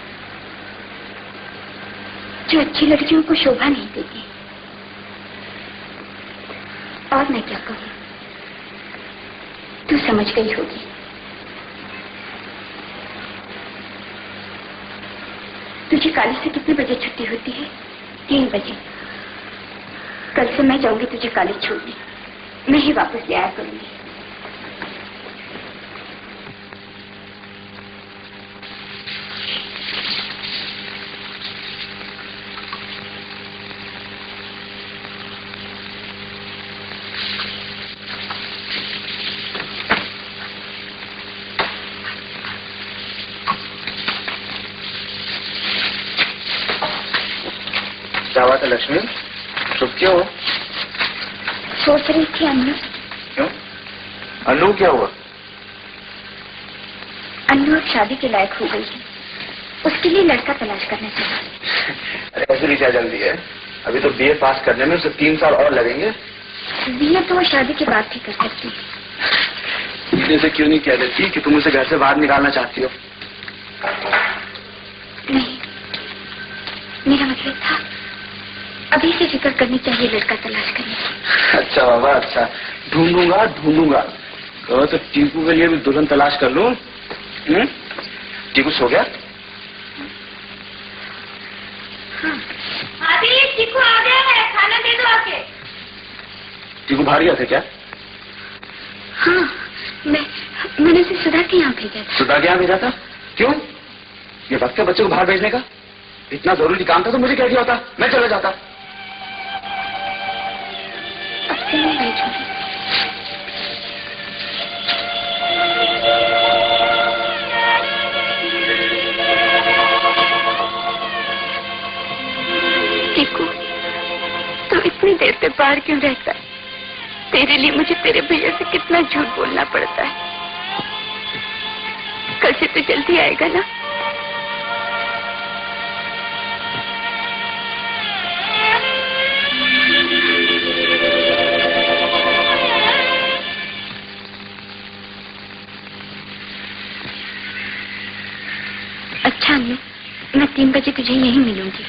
जो अच्छी लड़कियों को शोभा नहीं देती। और मैं क्या कहूं, तू समझ गई होगी। तुझे कॉलेज से कितने बजे छुट्टी होती है? 3 बजे। कल से मैं जाऊंगी तुझे कॉलेज छोड़ने, मैं ही वापस ले आया करूंगी। क्या बात है लक्ष्मी, चुप क्यों हो? सोच रही थी अन्नू। क्यों? अन्नू क्या हुआ? अन्नू अब शादी के लायक हो गई है, उसके लिए लड़का तलाश करना चाहिए। अरे ऐसे भी क्या जल्दी है, अभी तो बीए पास करने में उसे 3 साल और लगेंगे। बीए तो वो शादी के बाद भी कर सकती है। सीधे से क्यों नहीं कह देती कि तुम उसे घर से बाहर निकालना चाहती हो? नहीं, मेरा मतलब था अभी से फिक्र करनी चाहिए लड़का तलाश करने की। अच्छा बाबा, अच्छा, ढूंढूंगा ढूंढूंगा। कहो तो टीकू के लिए भी दुल्हन तलाश कर लूं। टीकू सो गया? हाँ। टीकू आ गया है, खाना दे दो आके। टीकू बाहर गया था क्या? हाँ, मैंने उसे सुधा के यहाँ भेजा था। सुधा के यहाँ भेजा था? क्यों? ये वक्त है बच्चे को बाहर भेजने का? इतना जरूरी काम था तो मुझे कह दिया होता, मैं चला जाता। अब से मैं भेजूंगी। टीकू, तू इतनी देर तक बाहर क्यों रहता है? तेरे लिए मुझे तेरे भैया से कितना झूठ बोलना पड़ता है। कल से तू जल्दी आएगा ना? अच्छा अन्नू, मैं 3 बजे तुझे यहीं मिलूंगी।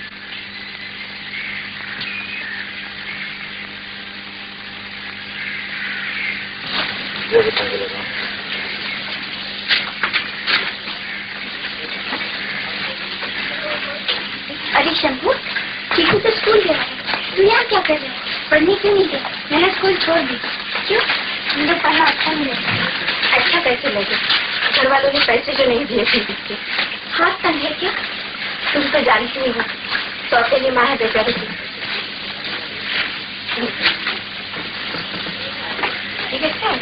अरे शंभू, टीकू तो स्कूल गया है, तू यहाँ क्या कर रहे? पढ़ने क्यों नहीं गया? मैंने स्कूल छोड़ दी। क्यों? मुझे पढ़ना अच्छा नहीं लगता। अच्छा कैसे लगे? घर वालों ने पैसे जो नहीं दिए थे इसके। हाथ तंग है क्या? तुम तो जानती ही हो, तो अकेली माँ है बेचारी की। ठीक है क्या?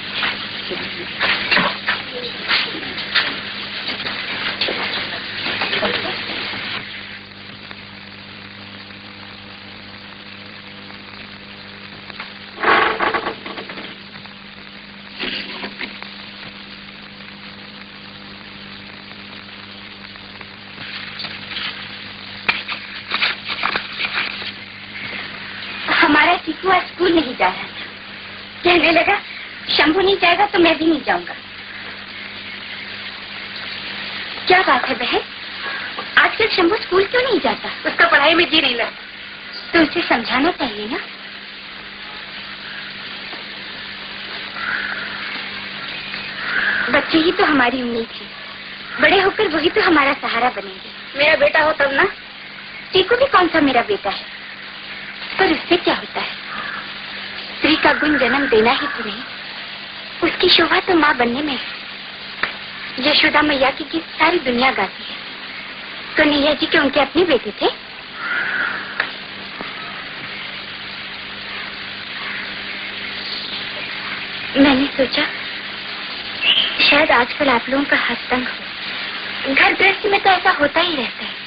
हमारा टीकू आज स्कूल नहीं जा रहा था, कहने लगा शंभू नहीं जाएगा तो मैं भी नहीं जाऊंगा। क्या बात है बहन, आज आजकल शंभू स्कूल क्यों नहीं जाता? उसका पढ़ाई में जी नहीं लगता। तो उसे समझाना चाहिए ना। बच्चे ही तो हमारी उम्मीद है, बड़े होकर वही तो हमारा सहारा बनेंगे। मेरा बेटा हो तब ना। टीकू भी कौन सा मेरा बेटा है, पर उससे क्या होता है? स्त्री का गुण जन्म देना ही तो नहीं, उसकी शोभा तो माँ बनने में है। यशोदा मैया की गीत सारी दुनिया गाती है। कन्हैया जी के उनके अपने बेटे थे। मैंने सोचा शायद आजकल आप लोगों का हाथ तंग हो। घर गृहस्थी में तो ऐसा होता ही रहता है।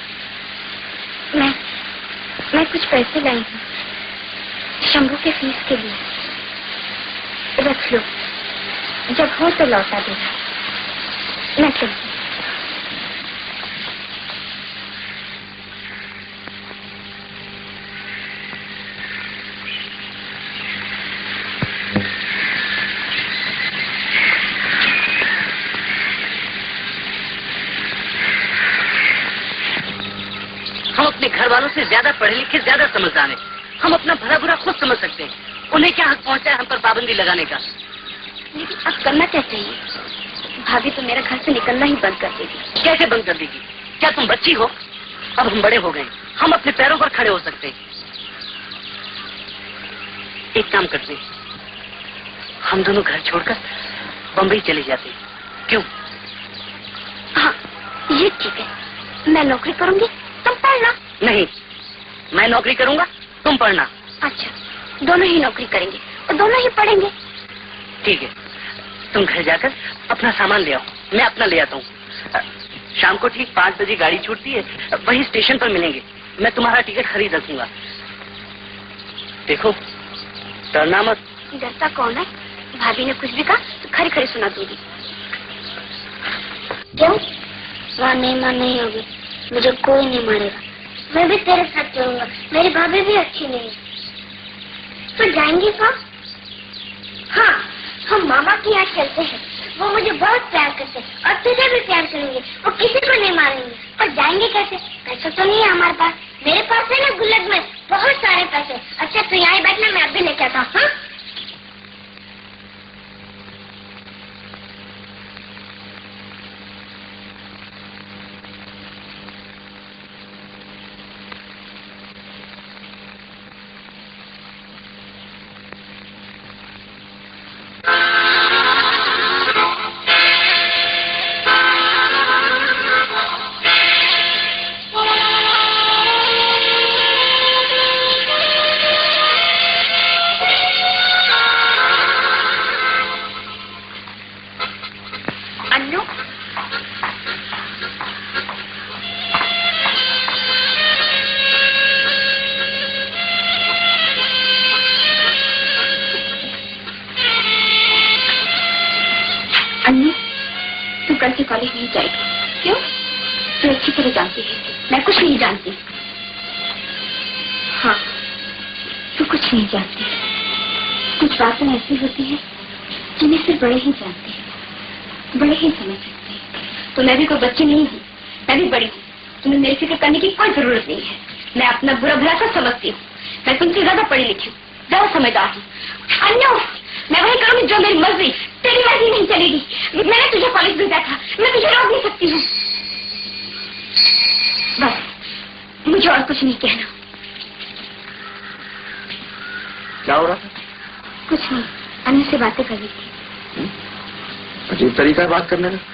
मैं कुछ पैसे लाई हूँ शंभू के फीस के लिए, रख लो, जब हो तो लौटा देना। मैं चलती। हम अपने घर वालों से ज्यादा पढ़े लिखे, ज्यादा समझदार हैं। हम अपना भला बुरा खुद समझ सकते हैं। उन्हें क्या हक पहुंचा है हम पर पाबंदी लगाने का? लेकिन अब करना क्या चाहिए? भाभी तो मेरा घर से निकलना ही बंद कर देगी। कैसे बंद कर देगी? क्या तुम बच्ची हो? अब हम बड़े हो गए, हम अपने पैरों पर खड़े हो सकते हैं। एक काम करते हैं, हम दोनों घर छोड़कर बम्बई चले जाते हैं। क्यों? हाँ, ये ठीक है। मैं नौकरी करूंगी, तुम पढ़ना। नहीं, मैं नौकरी करूंगा, तुम पढ़ना। अच्छा, दोनों ही नौकरी करेंगे और दोनों ही पढ़ेंगे। ठीक है, तुम घर जाकर अपना सामान ले आओ, मैं अपना ले आता हूँ। शाम को ठीक 5 बजे गाड़ी छूटती है, वही स्टेशन पर मिलेंगे। मैं तुम्हारा टिकट खरीद रखूंगा। देखो, डरना मत। डरता कौन है? भाभी ने कुछ भी कहा तो खरी खरी सुना दूंगी। क्यों? वहाँ नहीं होगी, मुझे कोई नहीं मारेगा। मैं भी तेरे साथ चलूंगा, मेरी भाभी भी अच्छी नहीं है। तो जाएंगे कहाँ? हाँ, हम मामा के यहाँ चलते हैं। वो मुझे बहुत प्यार करते हैं और तुझे भी प्यार करेंगे। वो किसी को नहीं मारेंगे। और जाएंगे कैसे? पैसा तो नहीं है हमारे पास। मेरे पास है ना गुल्लक में बहुत सारे पैसे। अच्छा, तो यहाँ बैठना, मैं अभी लेके आता हूँ। कॉलेज नहीं जाएगी। क्यों? तू अच्छी तरह जानती है मैं कुछ नहीं जानती। हाँ, तू कुछ नहीं जानती। कुछ बातें ऐसी होती है जिन्हें सिर्फ बड़े ही जानते हैं, बड़े ही समझ सकते हैं। तो मैं भी कोई बच्ची नहीं हूँ, मैं भी बड़ी हूँ। तुम्हें मेरी फिक्र करने की कोई जरूरत नहीं है। मैं अपना बुरा भला सब समझती हूँ। मैं तुमसे ज्यादा पढ़ी लिखी हूँ, ज्यादा समझदार हूँ। अन्नो, मैं वही करूंगी जो मेरी मर्जी। तेरी मर्जी नहीं चलेगी। मैंने तुझे कॉलेज भेजा था, मैं तुझे रोक नहीं सकती हूँ। बस, मुझे और कुछ नहीं कहना। क्या हो रहा था? कुछ नहीं, अन्य से बातें कर रही थी। अजीब तरीका है बात करने का।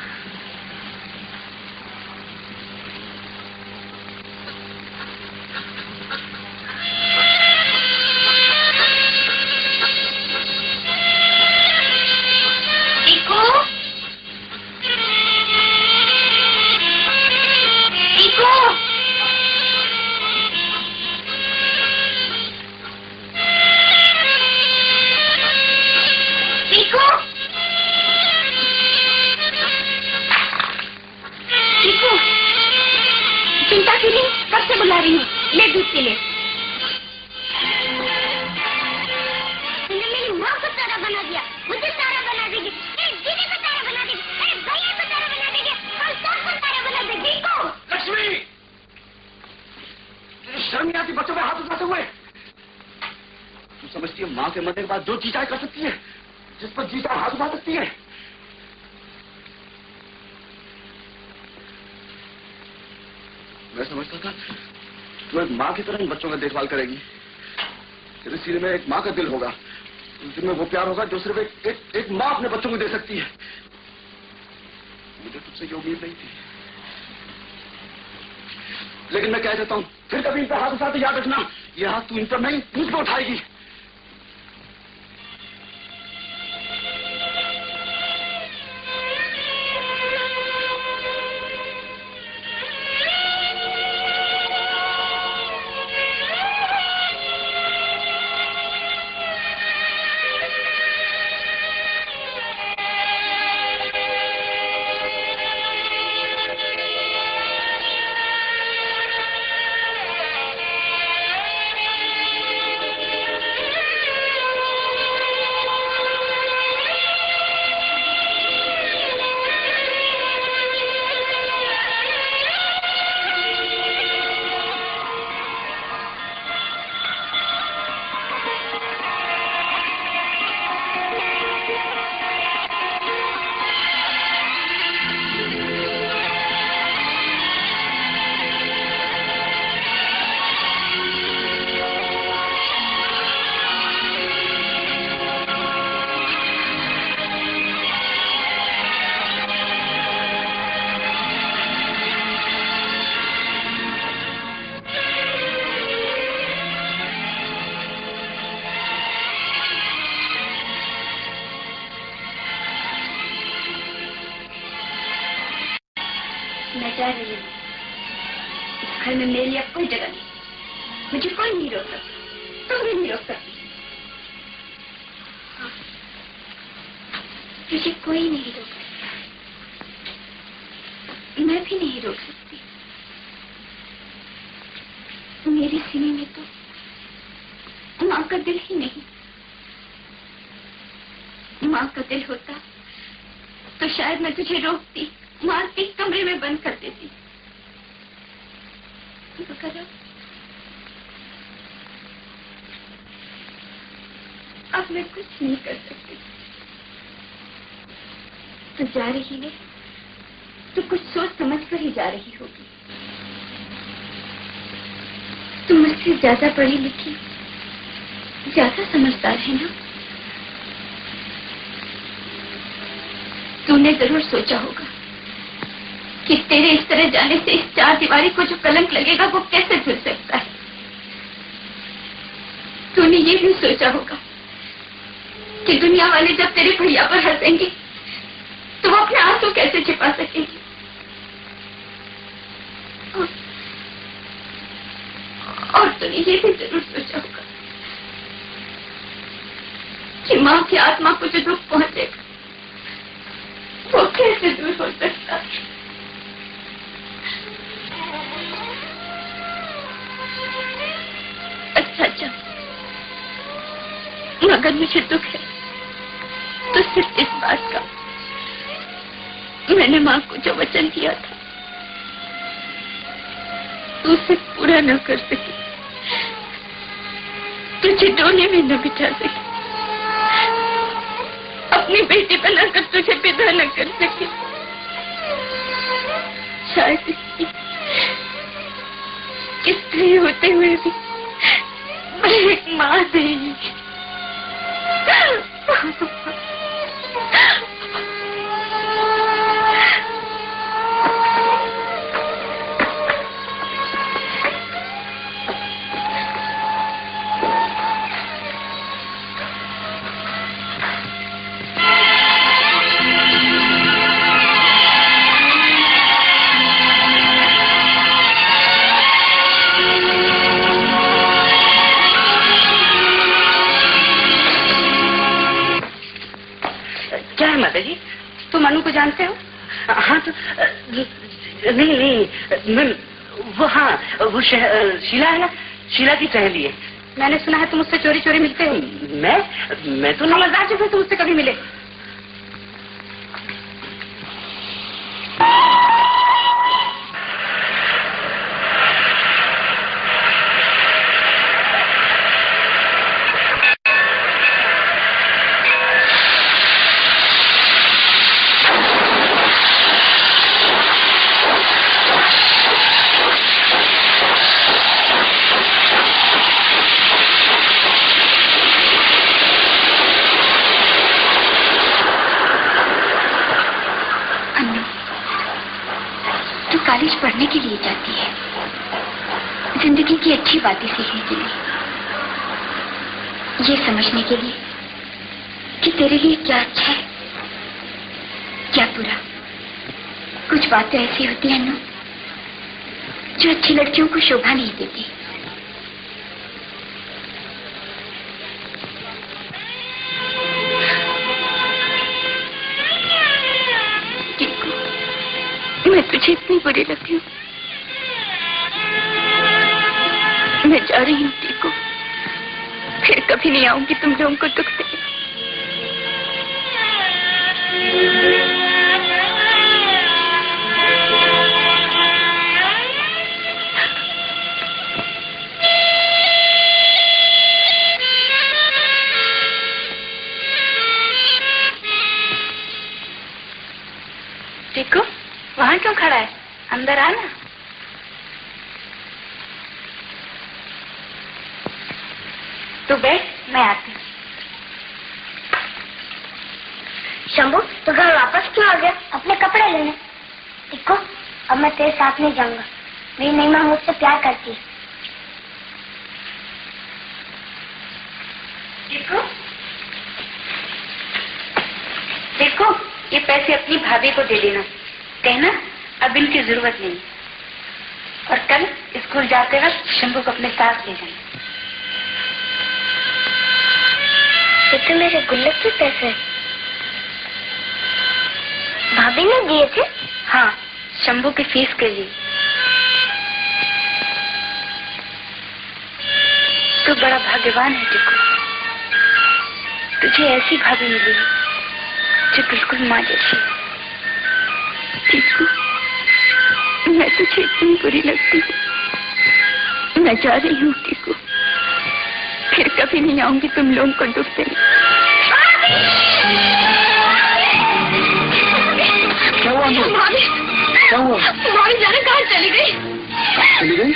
तू समझती है माँ के मरने के बाद जो जी चाहे कर सकती है, जिस पर जी चाहे हाथ उठा सकती है? मैं समझता था तू एक माँ की तरह इन बच्चों का देखभाल करेगी। तेरे सीने में एक माँ का दिल होगा, जिसमें वो प्यार होगा जो सिर्फ एक माँ अपने बच्चों को दे सकती है। मुझे तुझसे ये उम्मीद नहीं थी, लेकिन मैं कह देता हूँ, फिर कभी इन पर हाथ उठाते याद रखना, ये हाथ तू इन पर नहीं मुझ पर उठाएगी। मैं जा रही हूँ। इस घर में मेरे लिए अब कोई जगह नहीं, मुझे कोई नहीं रोक सकता, तुम भी नहीं रोक सकती। मुझे कोई नहीं रोक सकता, मैं भी नहीं रोक सकती। मेरे सीने में तो माँ का दिल ही नहीं। माँ का दिल होता तो शायद मैं तुझे रोकती, मारती, कमरे में बंद कर देती। तो करो, अब मैं कुछ नहीं कर सकती। तू जा रही है तो कुछ सोच समझ कर ही जा रही होगी। तू मुझसे ज्यादा पढ़ी लिखी, ज्यादा समझदार है ना। तूने जरूर सोचा होगा कि तेरे इस तरह जाने से इस चार दीवारी को जो कलंक लगेगा वो कैसे धुल सकता है। तूने ये भी सोचा होगा कि दुनिया वाले जब तेरे भैया पर हंसेंगे तो वो अपने आंसू कैसे छिपा सकेंगे। और तूने ये भी जरूर सोचा होगा कि माँ की आत्मा को जो दुख पहुंचेगा वो कैसे दूर हो सकता है। अच्छा, मगर मुझे दुख है तो सिर्फ इस बात का, मैंने माँ को जो वचन दिया था तू उसे पूरा न कर सकी, तुझे डोले में न बिठा सकी, अपनी बेटी बनाकर तुझे विदा न कर सकी। शायद स्त्री होते हुए भी एक माँ नहीं। तुम अनु को जानते हो? हाँ तो नहीं मैं वो, हाँ वो शीला है ना, शीला की सहेली है। मैंने सुना है तुम उससे चोरी चोरी मिलते हो। मैं तो समझदार जब तुम उससे कभी मिले। कॉलेज पढ़ने के लिए जाती है, जिंदगी की अच्छी बातें सीखने के लिए, ये समझने के लिए कि तेरे लिए क्या अच्छा है, क्या बुरा। कुछ बातें ऐसी होती हैं ना जो अच्छी लड़कियों को शोभा नहीं देती। मैं तुझे इतनी बुरी लगती हूँ। मैं जा रही हूँ टीको, फिर कभी नहीं आऊंगी तुम लोगों को दुख देने। टीको, वहां क्यों खड़ा है? अंदर आना। तू बैठ, मैं आती हूँ। शंभू, तो घर वापस क्यों आ गया? अपने कपड़े लेने। देखो, अब मैं तेरे साथ नहीं जाऊंगा। मेरी नई माँ मुझसे प्यार करती है। देखो, देखो, ये पैसे अपनी भाभी को दे देना। कहना अब इनकी जरूरत नहीं। और कल स्कूल जाते वक्त शंभू को अपने साथ ले जाना। ये तो मेरे गुल्लक के पैसे भाभी ने दिए थे। हाँ, शंभू की फीस के लिए। तू बड़ा भाग्यवान है टिकू, तुझे ऐसी भाभी मिली है जो बिल्कुल माँ जैसी है। टिकू, मैं तुझे इतनी बुरी लगती हूँ। मैं जा रही हूँ टिकू, फिर कभी नहीं आऊंगी तुम लोगों को दुख देने। क्या हुआ? भाभी, क्या हुआ? भाभी जाने कहाँ चली गई? चली गई?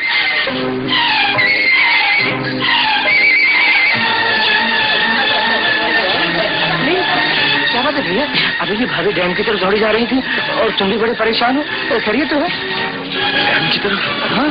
क्या बात है भैया? अभी भी भाभी डैम की तरफ दौड़ी जा रही थी और तुम भी बड़े परेशान हो। तो खैरियत तो है? डैम की तरफ? हाँ।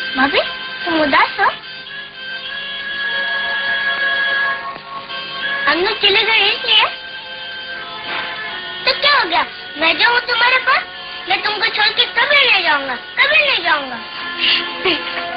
भाभी तुम उदास हो? हम लोग चले गए इसलिए? तो क्या हो गया? मैं जाऊँ तुम्हारे पास? मैं तुमको छोड़ के कभी नहीं जाऊंगा, कभी नहीं जाऊंगा।